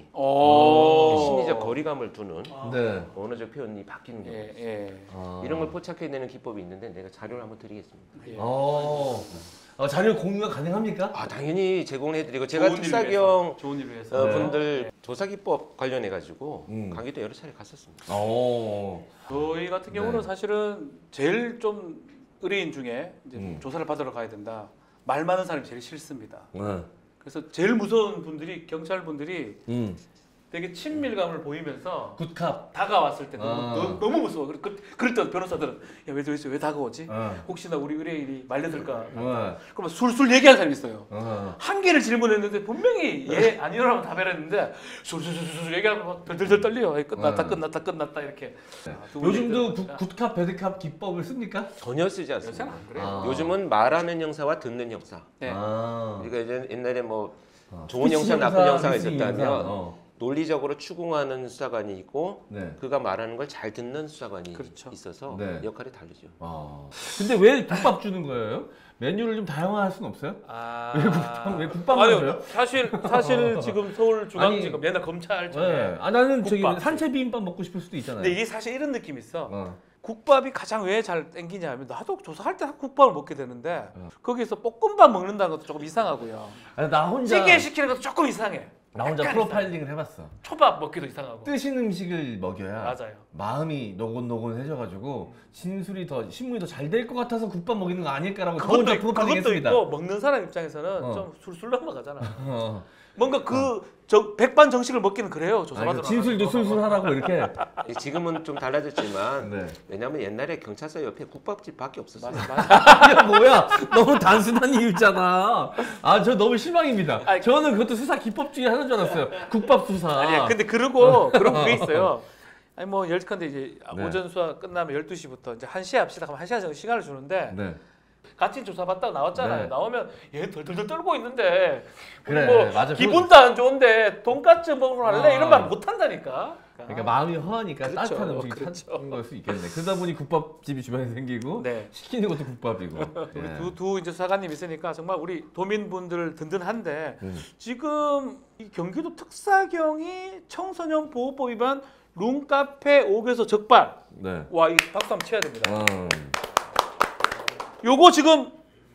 오. 심리적 거리감을 두는 네. 언어적 표현이 바뀌는 경우 예, 예. 아. 이런 걸 포착해내는 기법이 있는데 내가 자료를 한번 드리겠습니다. 예. 어. 어, 자료 공유가 가능합니까? 아 당연히 제공해드리고 제가 좋은 일을 특사경 위해서, 좋은 일을 위해서. 어, 네. 분들 조사 기법 관련해 가지고 음. 강의도 여러 차례 갔었습니다. 어. 저희 같은 경우는 네. 사실은 제일 좀 의뢰인 중에 이제 음. 조사를 받으러 가야 된다. 말 많은 사람이 제일 싫습니다. 네. 그래서 제일 무서운 분들이 경찰 분들이 음. 되게 친밀감을 보이면서 굿캅. 다가왔을 때 너무, 아. 너, 너무 무서워. 그, 그, 그럴 때 변호사들은 야, 왜, 왜, 왜 다가오지? 어. 혹시나 우리 의뢰인이 말려들까? 어. 그러면 술술 얘기하는 사람이 있어요. 어. 한 개를 질문했는데 분명히 예 아니요라고 답을 했는데 술술술술 얘기하면 막 덜덜덜 떨려. 에이, 끝났다 네. 끝났다 끝났다 이렇게. 네. 아, 두 분이 요즘도 굿- 들어보니까 굿캅, 배드캅 기법을 씁니까? 전혀 쓰지 요새는 않습니다. 안 그래요. 아. 요즘은 말하는 형사와 듣는 형사. 네. 아. 우리가 이제 옛날에 뭐 어. 좋은 형사, 스피치 나쁜 형사가 미스 있었다면 형사. 어. 논리적으로 추궁하는 수사관이 있고 네. 그가 말하는 걸 잘 듣는 수사관이 그렇죠. 있어서 네. 역할이 다르죠. 아. 근데 왜 국밥 주는 거예요? 메뉴를 좀 다양화할 수는 없어요? 아. 왜 국밥 왜 국밥만 줘요? 아니요. 사실 사실 지금 서울중앙지검 옛날 검찰청에. 네. 아 나는 저기 국밥. 산채 비빔밥 먹고 싶을 수도 있잖아요. 근데 이게 사실 이런 느낌이 있어. 어. 국밥이 가장 왜 잘 땡기냐 하면 나도 조사할 때 국밥을 먹게 되는데 어. 거기서 볶음밥 먹는다는 것도 조금 이상하고요. 아니, 나 혼자 찌개 시키는 것도 조금 이상해. 나 혼자 약간 프로파일링을 해봤어. 초밥 먹기도 이상하고. 뜨신 음식을 먹여야 맞아요. 마음이 노곤노곤해져가지고 진술이 더 신문이 더 잘 될 것 같아서 국밥 먹이는 거 아닐까라고 저 그것도, 혼자 있- 프로파일링했습니다. 그것도 있고 먹는 사람 입장에서는 어. 좀 술술 넘어가잖아. 어. 뭔가 그 저 백반 정식을 먹기는 그래요. 아니, 조사받으러. 그 진술도 나가서. 술술하라고 이렇게. 지금은 좀 달라졌지만 네. 왜냐하면 옛날에 경찰서 옆에 국밥집밖에 없었어요. 맞아, 맞아. 야 뭐야? 너무 단순한 이유잖아. 아 저 너무 실망입니다. 아니, 저는 그것도 수사 기법 중에 하나인 줄 알았어요. 국밥 수사. 아니야. 근데 그러고 그런 게 있어요. 아니 뭐 열컨대 이제 네. 오전 수사 끝나면 열두 시부터 이제 한 시에 합시다. 그럼 한 시간 정도 시간을 주는데 네. 같이 조사받다가 나왔잖아요. 네. 나오면 얘 덜덜덜 떨고 있는데 우리 그래, 뭐 맞아. 기분도 안 좋은데 돈까스 먹으러 갈래? 어. 이런 말 못 한다니까. 그러니까 마음이 허하니까 그렇죠. 따뜻한 음식이 그렇죠. 찾는 걸 수 있겠네. 그러다 보니 국밥집이 주변에 생기고 네. 시키는 것도 국밥이고. 우리 예. 두, 두 이제 수사관님 있으니까 정말 우리 도민분들 든든한데 음. 지금 이 경기도 특사경이 청소년 보호법 위반 룸카페 옥에서 적발. 네. 와, 이 박수 한번 쳐야 됩니다. 음. 요거 지금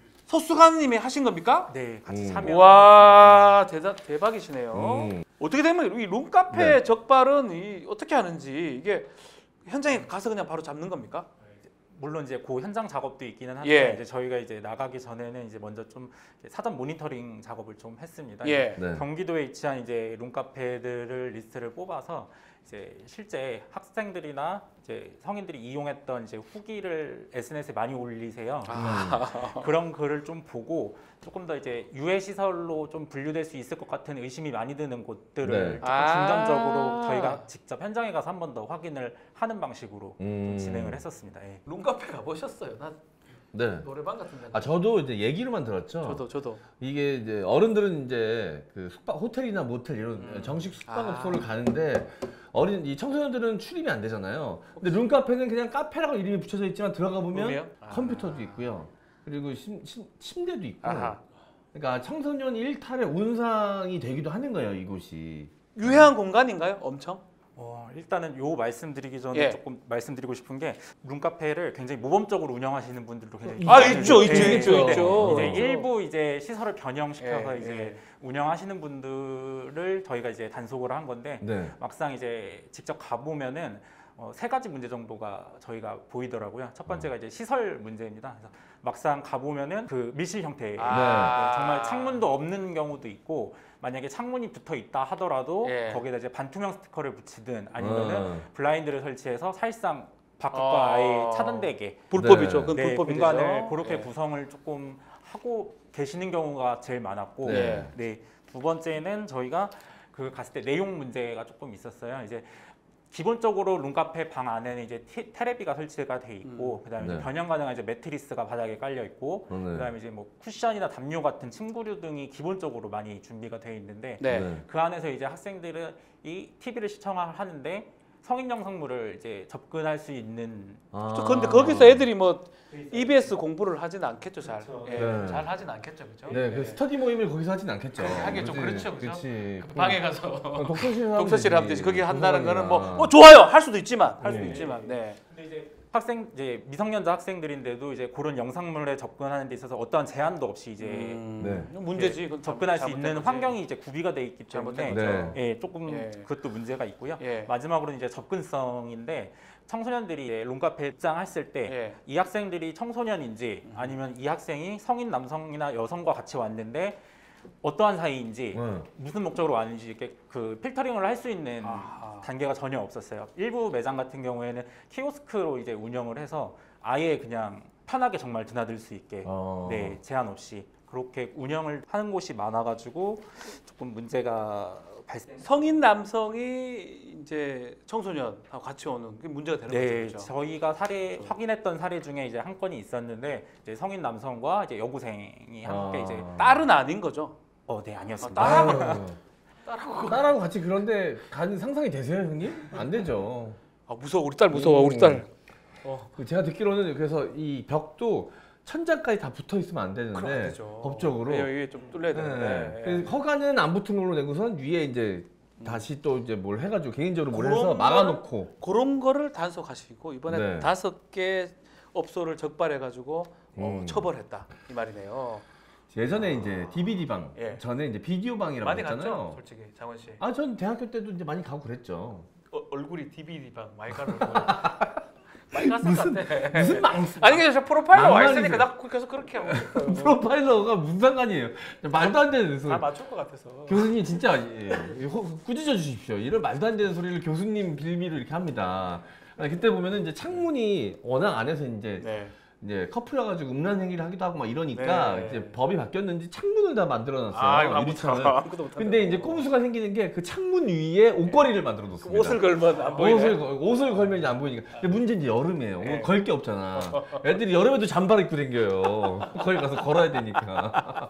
서수관님이 하신 겁니까? 네, 같이 음. 참여. 와, 대단 대박이시네요. 음. 어떻게 되면 이 룸카페 네. 적발은 이 어떻게 하는지 이게 현장에 가서 그냥 바로 잡는 겁니까? 물론 이제 그 현장 작업도 있기는 한데 예. 이제 저희가 이제 나가기 전에는 이제 먼저 좀 사전 모니터링 작업을 좀 했습니다. 예. 네. 경기도에 위치한 이제 룸카페들을 리스트를 뽑아서 이제 실제 학생들이나 이제 성인들이 이용했던 이제 후기를 에스엔에스에 많이 올리세요. 아. 그런 글을 좀 보고 조금 더 이제 유해 시설로 좀 분류될 수 있을 것 같은 의심이 많이 드는 곳들을 네. 조금 아. 중점적으로 저희가 직접 현장에 가서 한 번 더 확인을 하는 방식으로 음. 좀 진행을 했었습니다. 예. 룸카페 가보셨어요? 난 네. 노래방 같은 데. 아 저도 이제 얘기로만 들었죠. 저도 저도. 이게 이제 어른들은 이제 그 숙박 호텔이나 모텔 이런 음. 정식 숙박업소를 아. 가는데 어린 이 청소년들은 출입이 안 되잖아요. 근데 룸카페는 그냥 카페라고 이름이 붙여져 있지만 들어가 보면 룸이요? 컴퓨터도 있고요. 그리고 심, 심, 침대도 있고. 아하. 그러니까 청소년 일탈의 온상이 되기도 하는 거예요, 이곳이. 유해한 공간인가요? 엄청? 어, 일단은 요 말씀드리기 전에 예. 조금 말씀드리고 싶은 게 룸카페를 굉장히 모범적으로 운영하시는 분들도 굉장히 아, 많은데 있죠, 있죠, 예, 있죠, 예, 있죠. 이제 있죠. 일부 이제 시설을 변형시켜서 예, 이제 예. 운영하시는 분들을 저희가 이제 단속을 한 건데 네. 막상 이제 직접 가보면은 어, 세 가지 문제 정도가 저희가 보이더라고요. 첫 번째가 이제 시설 문제입니다. 그래서 막상 가보면은 그 밀실 형태, 아. 네, 정말 창문도 없는 경우도 있고 만약에 창문이 붙어 있다 하더라도 예. 거기에다 이제 반투명 스티커를 붙이든 아니면은 어. 블라인드를 설치해서 사실상 바깥과 아. 아예 차단되게 불법이죠. 네. 그건 네, 불법이 공간을 되죠. 그렇게 예. 구성을 조금 하고 계시는 경우가 제일 많았고 네. 네. 두 번째는 저희가 그 갔을 때 내용 문제가 조금 있었어요. 이제 기본적으로 룸카페 방 안에는 이제 티, 테레비가 설치가 돼 있고 음. 그다음에 네. 이제 변형 가능한 이제 매트리스가 바닥에 깔려 있고 네. 그다음에 이제 뭐 쿠션이나 담요 같은 침구류 등이 기본적으로 많이 준비가 돼 있는데 네. 네. 그 안에서 이제 학생들은 이 티비를 시청을 하는데 성인 영상물을 이제 접근할 수 있는 아. 저 근데 거기서 애들이 뭐 이비에스 공부를 하진 않겠죠, 잘. 그렇죠. 예, 네. 잘 하진 않겠죠, 그죠? 네, 그 예. 스터디 모임을 거기서 하진 않겠죠. 그렇게 하겠죠, 그치? 그렇죠, 그죠? 그치. 그 방에 가서 어, 독서실 하면 독서실 하면 되지. 거기 한다는 거는 뭐, 도서관이나. 뭐 좋아요, 할 수도 있지만, 할 수도 네. 있지만, 네. 근데 이제 학생 이제 미성년자 학생들인데도 이제 그런 영상물에 접근하는 데 있어서 어떠한 제한도 없이 이제 음, 네. 문제지. 그건 접근할 수 잘못된 있는 거지. 환경이 이제 구비가 돼 있기 잘못된 때문에 거죠. 네. 예, 조금 예. 그것도 문제가 있고요. 예. 마지막으로 이제 접근성인데 청소년들이 이제 롱카페 입장했을 때 이 예. 학생들이 청소년인지 아니면 이 학생이 성인 남성이나 여성과 같이 왔는데 어떠한 사이인지 응. 무슨 목적으로 왔는지 이렇게 그 필터링을 할 수 있는 아하. 단계가 전혀 없었어요. 일부 매장 같은 경우에는 키오스크로 이제 운영을 해서 아예 그냥 편하게 정말 드나들 수 있게 어. 네, 제한 없이 그렇게 운영을 하는 곳이 많아가지고 조금 문제가 발생. 성인 남성이 이제 청소년하고 같이 오는 게 문제가 되는 네, 거죠. 그죠? 저희가 사례 확인했던 사례 중에 이제 한 건이 있었는데 이제 성인 남성과 이제 여고생이 함께 아. 이제 딸은 아닌 거죠. 어, 네 아니었습니다. 아, 아유. 딸하고 같이 그런데 가는 상상이 되세요, 형님? 안 되죠. 아, 무서워, 우리 딸 무서워, 음. 우리 딸. 어. 그 제가 듣기로는 그래서 이 벽도 천장까지 다 붙어 있으면 안 되는데 그럼 안 되죠. 법적으로 여기 좀 뚫려야 네. 되는데. 그래서 허가는 안 붙은 걸로 내고선 위에 이제 다시 또 이제 뭘 해가지고 개인적으로 뭘 그런 해서 막아놓고 그런 거를 단속하시고 이번에 네. 다섯 개 업소를 적발해가지고 어, 음. 처벌했다 이 말이네요. 예전에 이제 디비디 방 예. 전에 이제 비디오 방이라고 많이 했잖아요. 갔죠, 솔직히 장원 씨. 아, 전 대학교 때도 이제 많이 가고 그랬죠. 어, 얼굴이 디비디 방 많이 가는 거. 많이 갔을 무슨- 것 같아. 무슨 망 아니 그냥 저 프로파일러 와 망설이세요. 있으니까 나 계속 그렇게 하고 있어요. 프로파일러가 무슨 상관이에요? 말도 안 되는 소리. 다 맞출 것 같아서. 교수님 진짜 예, 호- 꾸짖어 주십시오. 이런 말도 안 되는 소리를 교수님 빌미로 이렇게 합니다. 아니, 그때 보면은 이제 창문이 워낙 안에서 이제 네. 이제 커플여 가지고 음란 행위를 하기도 하고 막 이러니까 네. 이제 법이 바뀌었는지 창문을 다 만들어 놨어요. 아 이거 유리창을. 아무것도 못하네. 근데 이제 꼼수가 생기는 게 그 창문 위에 옷걸이를 만들어 놓습니다. 옷을 걸면 안 보이네. 옷을, 걸- 옷을 걸면 이제 안 보이니까. 근데 문제는 이제 여름이에요. 네. 걸 게 없잖아. 애들이 여름에도 잠바를 입고 다녀요. 거기 가서 걸어야 되니까.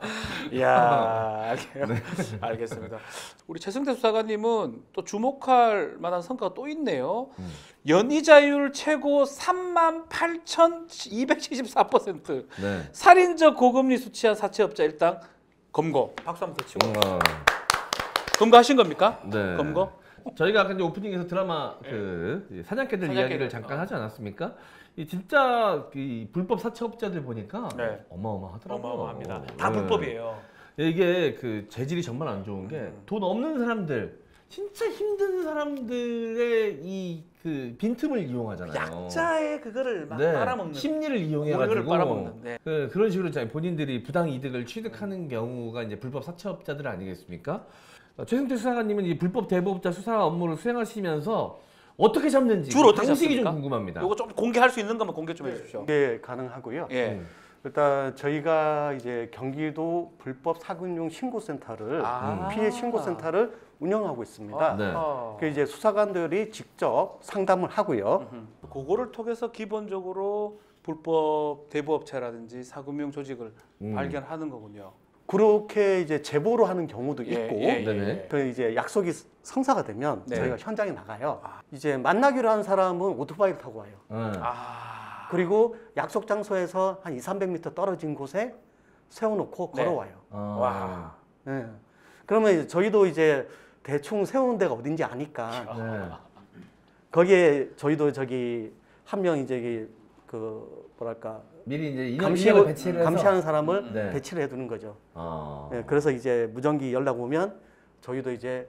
이야, 네. 알겠- 알겠습니다. 우리 최승태 수사관님은 또 주목할 만한 성과가 또 있네요. 음. 연이자율 최고 삼만 팔천이백칠십사 퍼센트. 네. 살인적 고금리 수취한 사채업자 일당 검거. 박수 한번 더 치고. 어, 검거하신 겁니까? 네. 검거? 저희가 아까 이제 오프닝에서 드라마 그 사냥개들 사냥개들. 이야기를 잠깐 하지 않았습니까? 이 진짜 이 불법 사채업자들 보니까 네. 어마어마하더라고요. 어마어마합니다. 다 네. 불법이에요. 이게 그 재질이 정말 안 좋은 게 음. 돈 없는 사람들, 진짜 힘든 사람들의 이 그 빈틈을 이용하잖아요. 약자의 그거를 막 네. 빨아먹는. 심리를 그거를 이용해가지고 빨아먹는. 네. 그, 그런 식으로 이제 본인들이 부당 이득을 취득하는 경우가 이제 불법 사채업자들 아니겠습니까? 어, 최승태 수사관님은 이 불법 대부업자 수사 업무를 수행하시면서 어떻게 잡는지 주로 어떻게 방식이 좀 잡습니까? 궁금합니다. 요거 좀 공개할 수 있는 것만 공개 좀 해주십시오. 이게 가능하고요. 예. 음. 일단 저희가 이제 경기도 불법 사근용 신고센터를 아. 피해 신고센터를 운영하고 있습니다. 네. 아하. 그 이제 수사관들이 직접 상담을 하고요. 음흠. 그거를 통해서 기본적으로 불법 대부업체라든지 사금융 조직을 음. 발견하는 거군요. 그렇게 이제 제보를 하는 경우도 예, 있고, 예, 예, 네네. 예. 그 이제 약속이 성사가 되면 네. 저희가 현장에 나가요. 이제 만나기로 한 사람은 오토바이를 타고 와요. 응. 아. 그리고 약속 장소에서 한 이삼백 미터 떨어진 곳에 세워놓고 네. 걸어와요. 어. 와. 네. 그러면 이제 저희도 이제 대충 세우는 데가 어딘지 아니까 네. 거기에 저희도 저기 한 명 이제 이 그 뭐랄까 미리 이제 인력, 감시, 인력을 배치를 해서 감시하는 사람을 네. 배치를 해두는 거죠. 어. 네, 그래서 이제 무전기 연락 오면 저희도 이제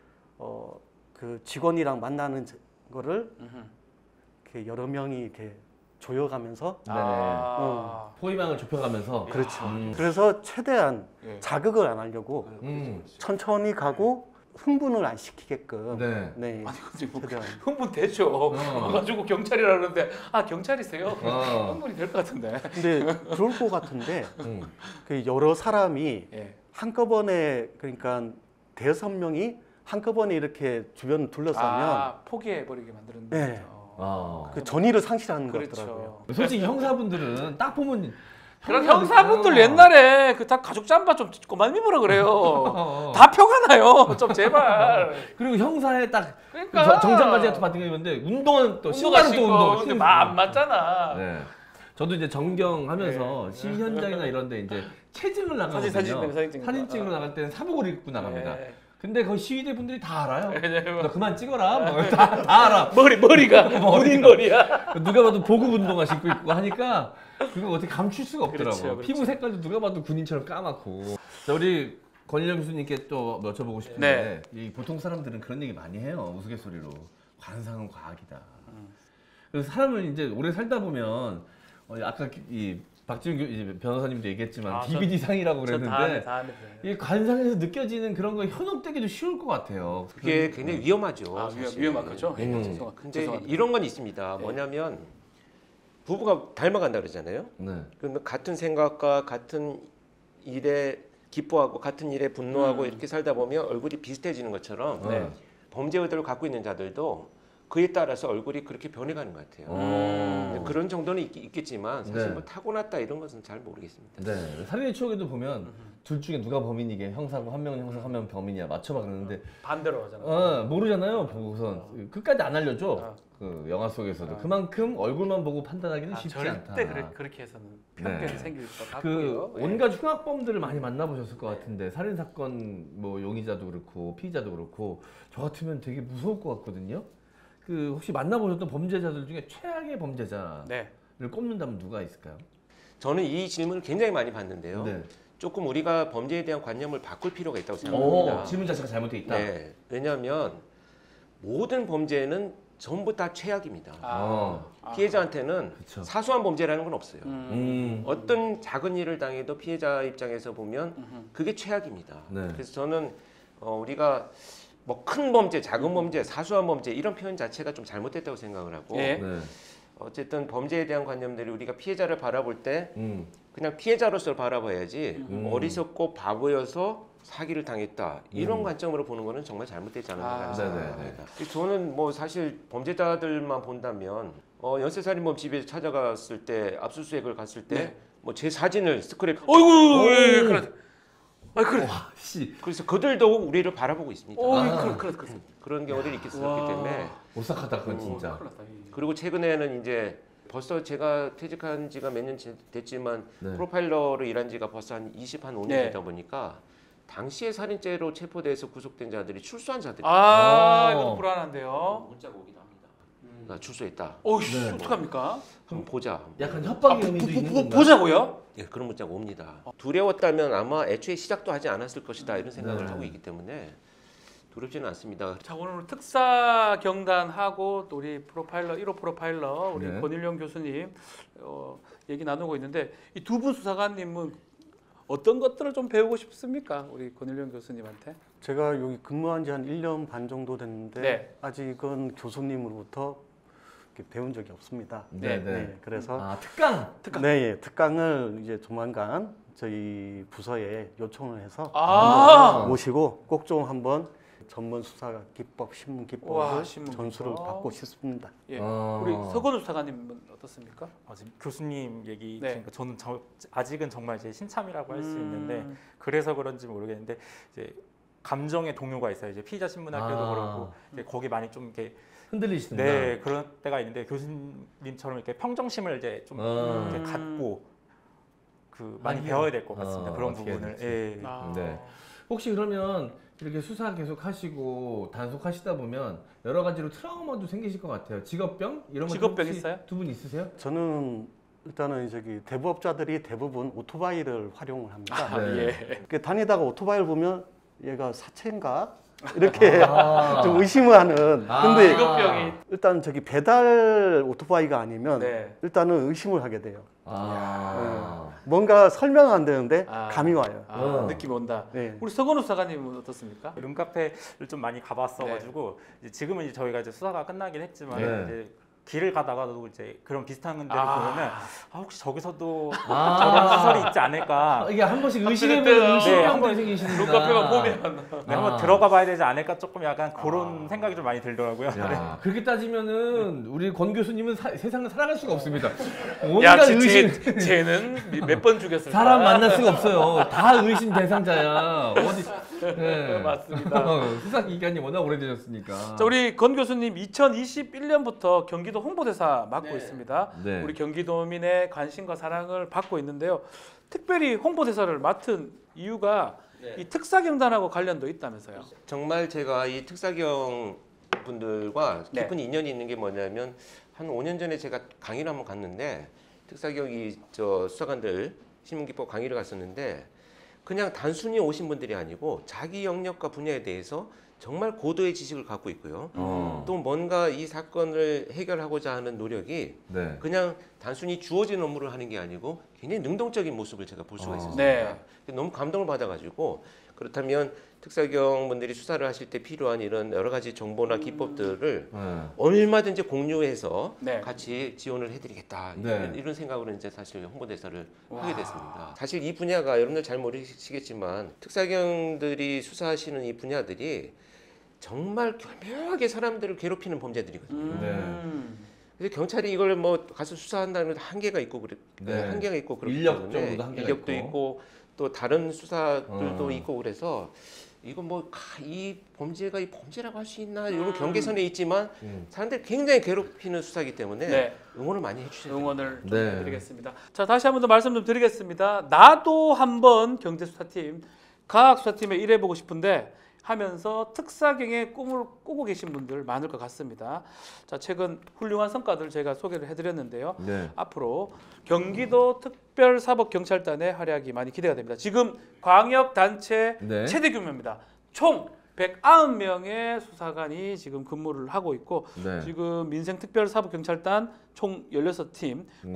어, 그 직원이랑 만나는 저- 거를 음흠. 이렇게 여러 명이 이렇게 조여가면서 네. 아. 포위망을 좁혀가면서 그렇죠. 음. 그래서 최대한 예. 자극을 안 하려고 음. 천천히 가고 흥분을 안 시키게끔 네. 네. 아니 근데 뭐 최대한 흥분 되죠. 가지고 경찰이라 그러는데 아 경찰이세요? 어. 흥분이 될 것 같은데. 근데 그럴 것 같은데 음. 그 여러 사람이 예. 한꺼번에 그러니까 대여섯 명이 한꺼번에 이렇게 주변을 둘러싸면 아 포기해 버리게 만드는 네. 거죠. 어. 그 전의를 상실하는 것 그렇죠. 같더라고요. 솔직히 형사분들은 딱 보면 그런 형사분들 옛날에 그 다 가죽 잠바 좀 그만 입으라 그래요. 어. 다 표가 나요. 좀 제발. 그리고 형사에 딱 그러니까 정장까지 같은 같은 게 입는데 운동은 또 운동화 신발은 또 신고 운동. 근데 안 맞잖아. 네. 저도 이제 정경하면서 네. 시위 현장이나 이런데 이제 체증을 나가거든요. 사진 찍는 거, 사진 찍는 거. 사진 찍으러 나갈 때는 사복을 입고 나갑니다. 네. 근데 거기 시위대 분들이 다 알아요. 네. 너 그만 찍어라. 뭐 다, 다 알아. 머리 머리가 본인 머리야. 누가 봐도 보급 운동화 신고 있고 하니까 그거 어떻게 감출 수가 없더라고. 그렇죠, 그렇죠. 피부 색깔도 누가 봐도 군인처럼 까맣고. 자, 우리 권일영 교수님께 또 여쭤보고 싶은데 이 보통 사람들은 그런 얘기 많이 해요. 우스갯소리로 관상은 과학이다. 그래서 사람을 이제 오래 살다 보면 어, 아까 이 박지훈 교- 이제 변호사님도 얘기했지만 아, 디비디상이라고 저 그랬는데 다음에 다음에. 이 관상에서 느껴지는 그런 거 현혹되기도 쉬울 것 같아요. 그게 굉장히 위험하죠. 아, 사실. 위험한 거죠. 음. 죄송합니다. 근데 죄송합니다. 이런 건 있습니다. 뭐냐면 부부가 닮아간다 그러잖아요. 네. 그러면 같은 생각과 같은 일에 기뻐하고 같은 일에 분노하고 음. 이렇게 살다 보면 얼굴이 비슷해지는 것처럼 네. 범죄 의도를 갖고 있는 자들도 그에 따라서 얼굴이 그렇게 변해가는 것 같아요. 어. 네, 그런 정도는 있, 있겠지만 사실 네. 뭐 타고났다 이런 것은 잘 모르겠습니다. 네. 살인의 추억에도 보면 둘 중에 누가 범인이게 형사고 한 명은 형사 한 명은 범인이야 맞춰봐 그러는데 반대로 하잖아. 어, 모르잖아요. 보고선 끝까지 안 알려줘. 어. 그 영화 속에서도 어. 그만큼 얼굴만 보고 판단하기는 아, 쉽지 절대 않다. 그래, 그렇게 해서는 편견이 네. 생길 것 그 같고요. 예. 온갖 흉악범들을 많이 만나보셨을 것 같은데 살인 사건 뭐 용의자도 그렇고 피의자도 그렇고 저 같으면 되게 무서울 것 같거든요. 그 혹시 만나보셨던 범죄자들 중에 최악의 범죄자를 네. 꼽는다면 누가 있을까요? 저는 이 질문을 굉장히 많이 받는데요. 네. 조금 우리가 범죄에 대한 관념을 바꿀 필요가 있다고 오, 생각합니다. 질문 자체가 잘못돼 있다. 네, 왜냐하면 모든 범죄는 전부 다 최악입니다. 어. 아. 피해자한테는 그쵸. 사소한 범죄라는 건 없어요. 음. 음. 어떤 작은 일을 당해도 피해자 입장에서 보면 음흠. 그게 최악입니다. 네. 그래서 저는 어, 우리가 뭐 큰 범죄, 작은 범죄, 사소한 범죄 이런 표현 자체가 좀 잘못됐다고 생각을 하고 예. 네. 어쨌든 범죄에 대한 관념들이 우리가 피해자를 바라볼 때 음. 그냥 피해자로서 바라봐야지 음. 어리석고 바보여서 사기를 당했다 이런 음. 관점으로 보는 거는 정말 잘못되지 않았나 아, 생각합니다. 저는 뭐 사실 범죄자들만 본다면 어, 연쇄살인범 집에 찾아갔을 때 압수수색을 갔을 때 뭐 제 네. 사진을 스크랩 어이구, 예, 그래. 아, 그래. 와, 씨. 그래서 그들도 우리를 바라보고 있습니다. 어, 아. 그래, 그래, 그래. 그런 경우들이 있기 와. 때문에 오싹하다 그건 어, 진짜. 큰일 났다, 이. 그리고 최근에는 이제 벌써 제가 퇴직한 지가 몇 년 됐지만 네. 프로파일러로 일한 지가 벌써 한 이십, 한 오 년 네. 되다 보니까 당시에 살인죄로 체포돼서 구속된 자들이 출소한 자들이 아, 어. 이것도 불안한데요. 문자가 오기도 합니다. 나 출소했다. 어이씨, 네. 어떡합니까? 한번 보자. 약간 협박의 아, 의미도 보- 있는 보- 건가요? 보자고요? 예, 그런 문자가 옵니다. 두려웠다면 아마 애초에 시작도 하지 않았을 것이다 이런 생각을 네. 하고 있기 때문에 두렵지는 않습니다. 자, 오늘 특사 경단하고 또 우리 프로파일러 일 호 프로파일러 우리 네. 권일용 교수님 어, 얘기 나누고 있는데 이 두 분 수사관님은 어떤 것들을 좀 배우고 싶습니까? 우리 권일용 교수님한테? 제가 여기 근무한 지 한 일 년 반 정도 됐는데 네. 아직은 교수님으로부터 이렇게 배운 적이 없습니다. 네, 네. 네. 그래서 아, 특강. 특강. 네, 예, 특강을 이제 조만간 저희 부서에 요청을 해서 아, 모시고 꼭 좀 한번 전문 수사 기법, 신문 와, 기법을 신문 전수를 기법. 받고 싶습니다. 예. 어. 우리 서건우 수사관님은 어떻습니까? 어, 지금 교수님 얘기 네. 들으니까 저는 저, 아직은 정말 이제 신참이라고 할 수 음. 있는데 그래서 그런지 모르겠는데 이제 감정의 동요가 있어요. 이제 피의자 신문할 때도 아. 그렇고 이제 거기 많이 좀 이렇게 흔들리시는다. 네 그런 때가 있는데 교수님처럼 이렇게 평정심을 이제 좀 어. 이렇게 갖고 그 많이 아니요. 배워야 될 것 같습니다. 어, 그런 어떻게 해야 부분을. 될지. 예. 아. 네. 혹시 그러면 이렇게 수사 계속 하시고 단속하시다 보면 여러 가지로 트라우마도 생기실 것 같아요. 직업병 이런 거 직업병 혹시 있어요? 두 분 있으세요? 저는 일단은 저기 대부업자들이 대부분 오토바이를 활용을 합니다. 아, 네. 예. 이렇게 다니다가 오토바이를 보면 얘가 사채인가 이렇게 아. 좀 의심을 하는. 아. 근데 직업병이. 일단 저기 배달 오토바이가 아니면 네. 일단은 의심을 하게 돼요. 아. 뭔가 설명은 안 되는데 아. 감이 와요. 아, 어. 느낌 온다. 네. 우리 서건우 수사관님은 어떻습니까? 룸카페를 좀 많이 가봤어가지고 이제 지금은 이제 저희가 이제 수사가 끝나긴 했지만 네. 이제 길을 가다가도 이제 그런 비슷한 데를 아. 보면은 아, 혹시 저기서도 아. 저런 시설이 있지 않을까. 이게 한 번씩 때는 의심해보는 네, 의심병들이 한번 생기시는구나. 눈카페만 보면 네, 아. 한번 들어가 봐야 되지 않을까 조금 약간 그런 아. 생각이 좀 많이 들더라고요. 야, 그렇게 따지면은 우리 권 교수님은 사- 세상을 살아갈 수가 없습니다. 야, 온갖 쟤, 의심 쟤, 쟤는 몇 번 죽였을까? 사람 만날 수가 없어요. 다 의심 대상자야. 어디? 네. 맞습니다. 어, 수사 기간이 워낙 오래되셨으니까. 자, 우리 권 교수님 이천이십일 년부터 경기도 홍보대사 맡고 네. 있습니다. 네. 우리 경기도민의 관심과 사랑을 받고 있는데요. 특별히 홍보대사를 맡은 이유가 네. 이 특사경단하고 관련도 있다면서요. 정말 제가 이 특사경 분들과 네. 깊은 인연이 있는 게 뭐냐면 한 오 년 전에 제가 강의를 한번 갔는데 특사경이 저 수사관들 신문기법 강의를 갔었는데 그냥 단순히 오신 분들이 아니고 자기 영역과 분야에 대해서 정말 고도의 지식을 갖고 있고요. 어. 또 뭔가 이 사건을 해결하고자 하는 노력이 네. 그냥 단순히 주어진 업무를 하는 게 아니고 굉장히 능동적인 모습을 제가 볼 수가 어. 있었습니다. 네. 너무 감동을 받아가지고 그렇다면 특사경 분들이 수사를 하실 때 필요한 이런 여러 가지 정보나 기법들을 네. 얼마든지 공유해서 네. 같이 지원을 해드리겠다 네. 이런, 이런 생각으로 이제 사실 홍보대사를 와. 하게 됐습니다. 사실 이 분야가 여러분들 잘 모르시겠지만 특사경들이 수사하시는 이 분야들이 정말 교묘하게 사람들을 괴롭히는 범죄들이거든요. 음. 그래서 경찰이 이걸 뭐 가서 수사한다는 한계가 있고 그래 네. 한계가 있고 그렇기 인력적으로도 때문에 한계가 인력도 있고. 있고. 또 다른 수사들도 어. 있고 그래서 이거 뭐 이 범죄가 이 범죄라고 할 수 있나 이런 음. 경계선에 있지만 음. 사람들 굉장히 괴롭히는 수사이기 때문에 네. 응원을 많이 해주셔야 돼요. 응원을 좀 네. 해드리겠습니다. 자, 다시 한 번 더 말씀 좀 드리겠습니다. 나도 한번 경제수사팀, 과학수사팀에 일해보고 싶은데 하면서 특사경의 꿈을 꾸고 계신 분들 많을 것 같습니다. 자, 최근 훌륭한 성과들 제가 소개를 해드렸는데요. 네. 앞으로 경기도 특별사법경찰단의 활약이 많이 기대가 됩니다. 지금 광역단체 네. 최대 규모입니다. 총 백구 명의 수사관이 지금 근무를 하고 있고 네. 지금 민생특별사법경찰단 총 열여섯 팀, 음.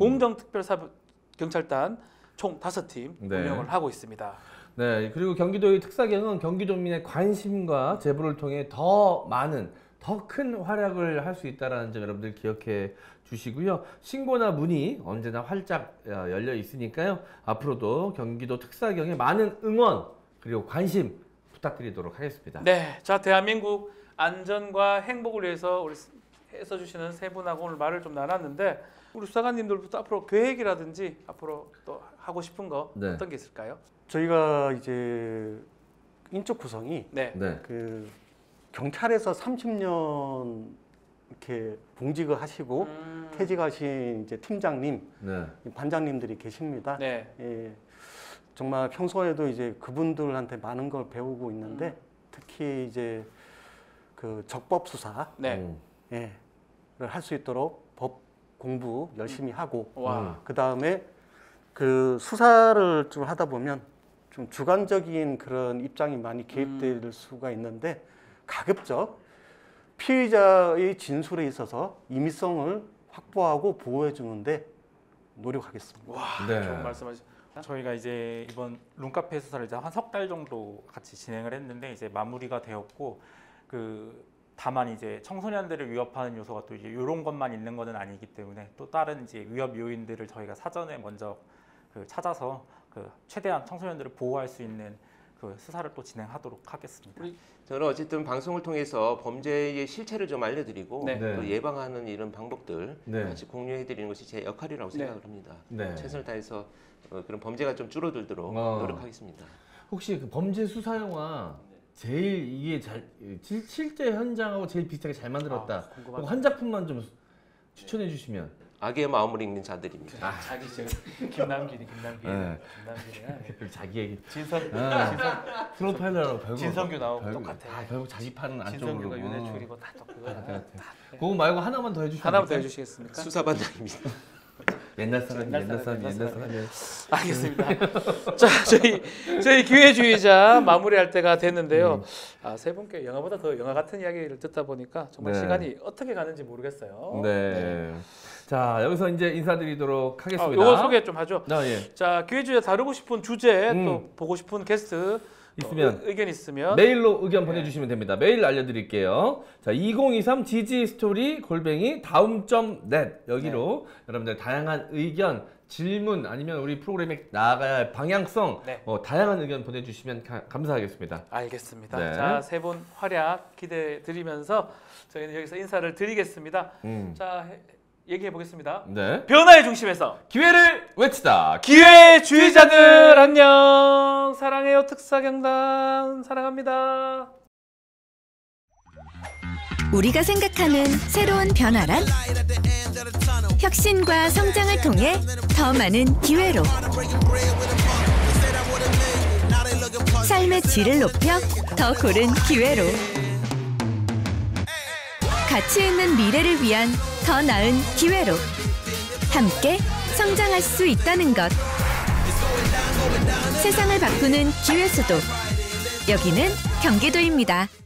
공정특별사법경찰단 총 다섯 팀 네. 운영을 하고 있습니다. 네, 그리고 경기도의 특사경은 경기도민의 관심과 제보를 통해 더 많은, 더 큰 활약을 할 수 있다는 점 여러분들 기억해 주시고요. 신고나 문의 언제나 활짝 열려 있으니까요. 앞으로도 경기도 특사경에 많은 응원 그리고 관심 부탁드리도록 하겠습니다. 네, 자 대한민국 안전과 행복을 위해서 우리 애써주시는 세 분하고 오늘 말을 좀 나눴는데 우리 수사관님들부터 앞으로 계획이라든지 앞으로 또 하고 싶은 거 네. 어떤 게 있을까요? 저희가 이제 인적 구성이 네. 네. 그 경찰에서 삼십 년 이렇게 봉직을 하시고 음, 퇴직하신 이제 팀장님, 네. 반장님들이 계십니다. 네. 예, 정말 평소에도 이제 그분들한테 많은 걸 배우고 있는데 음. 특히 이제 그 적법 수사 네. 음. 예, 할 수 있도록 법 공부 열심히 하고 와. 그 다음에 그 수사를 좀 하다 보면 좀 주관적인 그런 입장이 많이 개입될 음. 수가 있는데 가급적 피의자의 진술에 있어서 임의성을 확보하고 보호해 주는데 노력하겠습니다. 와. 네. 좋은 말씀하시. 저희가 이제 이번 룸카페 수사를 이제 한 석 달 정도 같이 진행을 했는데 이제 마무리가 되었고 그 다만 이제 청소년들을 위협하는 요소가 또 이제 이런 것만 있는 것은 아니기 때문에 또 다른 이제 위협 요인들을 저희가 사전에 먼저 그 찾아서 그 최대한 청소년들을 보호할 수 있는 그 수사를 또 진행하도록 하겠습니다. 저는 어쨌든 방송을 통해서 범죄의 실체를 좀 알려드리고 네. 네. 또 예방하는 이런 방법들 네. 같이 공유해드리는 것이 제 역할이라고 네. 생각을 합니다. 네. 최선을 다해서 어, 그런 범죄가 좀 줄어들도록 어. 노력하겠습니다. 혹시 그 범죄 수사 영화 제일 이게 잘 실- 실제 현장하고 제일 비슷하게 잘 만들었다. 아, 궁금하다. 한 작품만 좀 추천해 주시면. 악의 마음을 읽는 자들입니다. 아, 자기 저 김남길이 김남길. 네. 김남길이야. 자기 얘기. 진성 아. 진성 프로파일러라고 결국 진성규 나오고 결국 똑같아. 다 결국 자기 파는 안쪽으로. 진성규가 어. 윤회출이고 다 또 그거야. 같아, 같아. 그거 말고 하나만 더 해주시면 하나만 더 안 될까요? 해주시겠습니까? 수사반장입니다. 옛날 사람이 옛날 옛날 사람이 사람, 옛날 옛날 사람이. 알겠습니다. 자, 저희 저희 기회주의자 마무리할 때가 됐는데요. 아, 세 분께 영화보다 더 영화 같은 이야기를 듣다 보니까 정말 네. 시간이 어떻게 가는지 모르겠어요. 네. 자 여기서 이제 인사드리도록 아, 하겠습니다. 요거 소개 좀 하죠. 아, 예. 자, 기회주의자 다루고 싶은 주제 음. 또 보고 싶은 게스트 있으면 의견 있으면 메일로 의견 보내주시면 됩니다. 메일 알려드릴게요. 자, 이공이삼 지지스토리 골뱅이 다음 점 넷 여기로 네. 여러분들 다양한 의견, 질문 아니면 우리 프로그램에 나아가야 할 방향성 네. 어, 다양한 의견 보내주시면 가, 감사하겠습니다. 알겠습니다. 네. 자, 세 분 활약 기대해 드리면서 저희는 여기서 인사를 드리겠습니다. 음. 자, 해- 얘기해 보겠습니다. 네. 변화의 중심에서 기회를 외치다. 기회주의자들 안녕. 사랑해요 특사경단 사랑합니다. 우리가 생각하는 새로운 변화란? 혁신과 성장을 통해 더 많은 기회로 삶의 질을 높여 더 고른 기회로 가치 있는 미래를 위한 더 나은 기회로 함께 성장할 수 있다는 것. 세상을 바꾸는 기회 수도. 여기는 경기도입니다.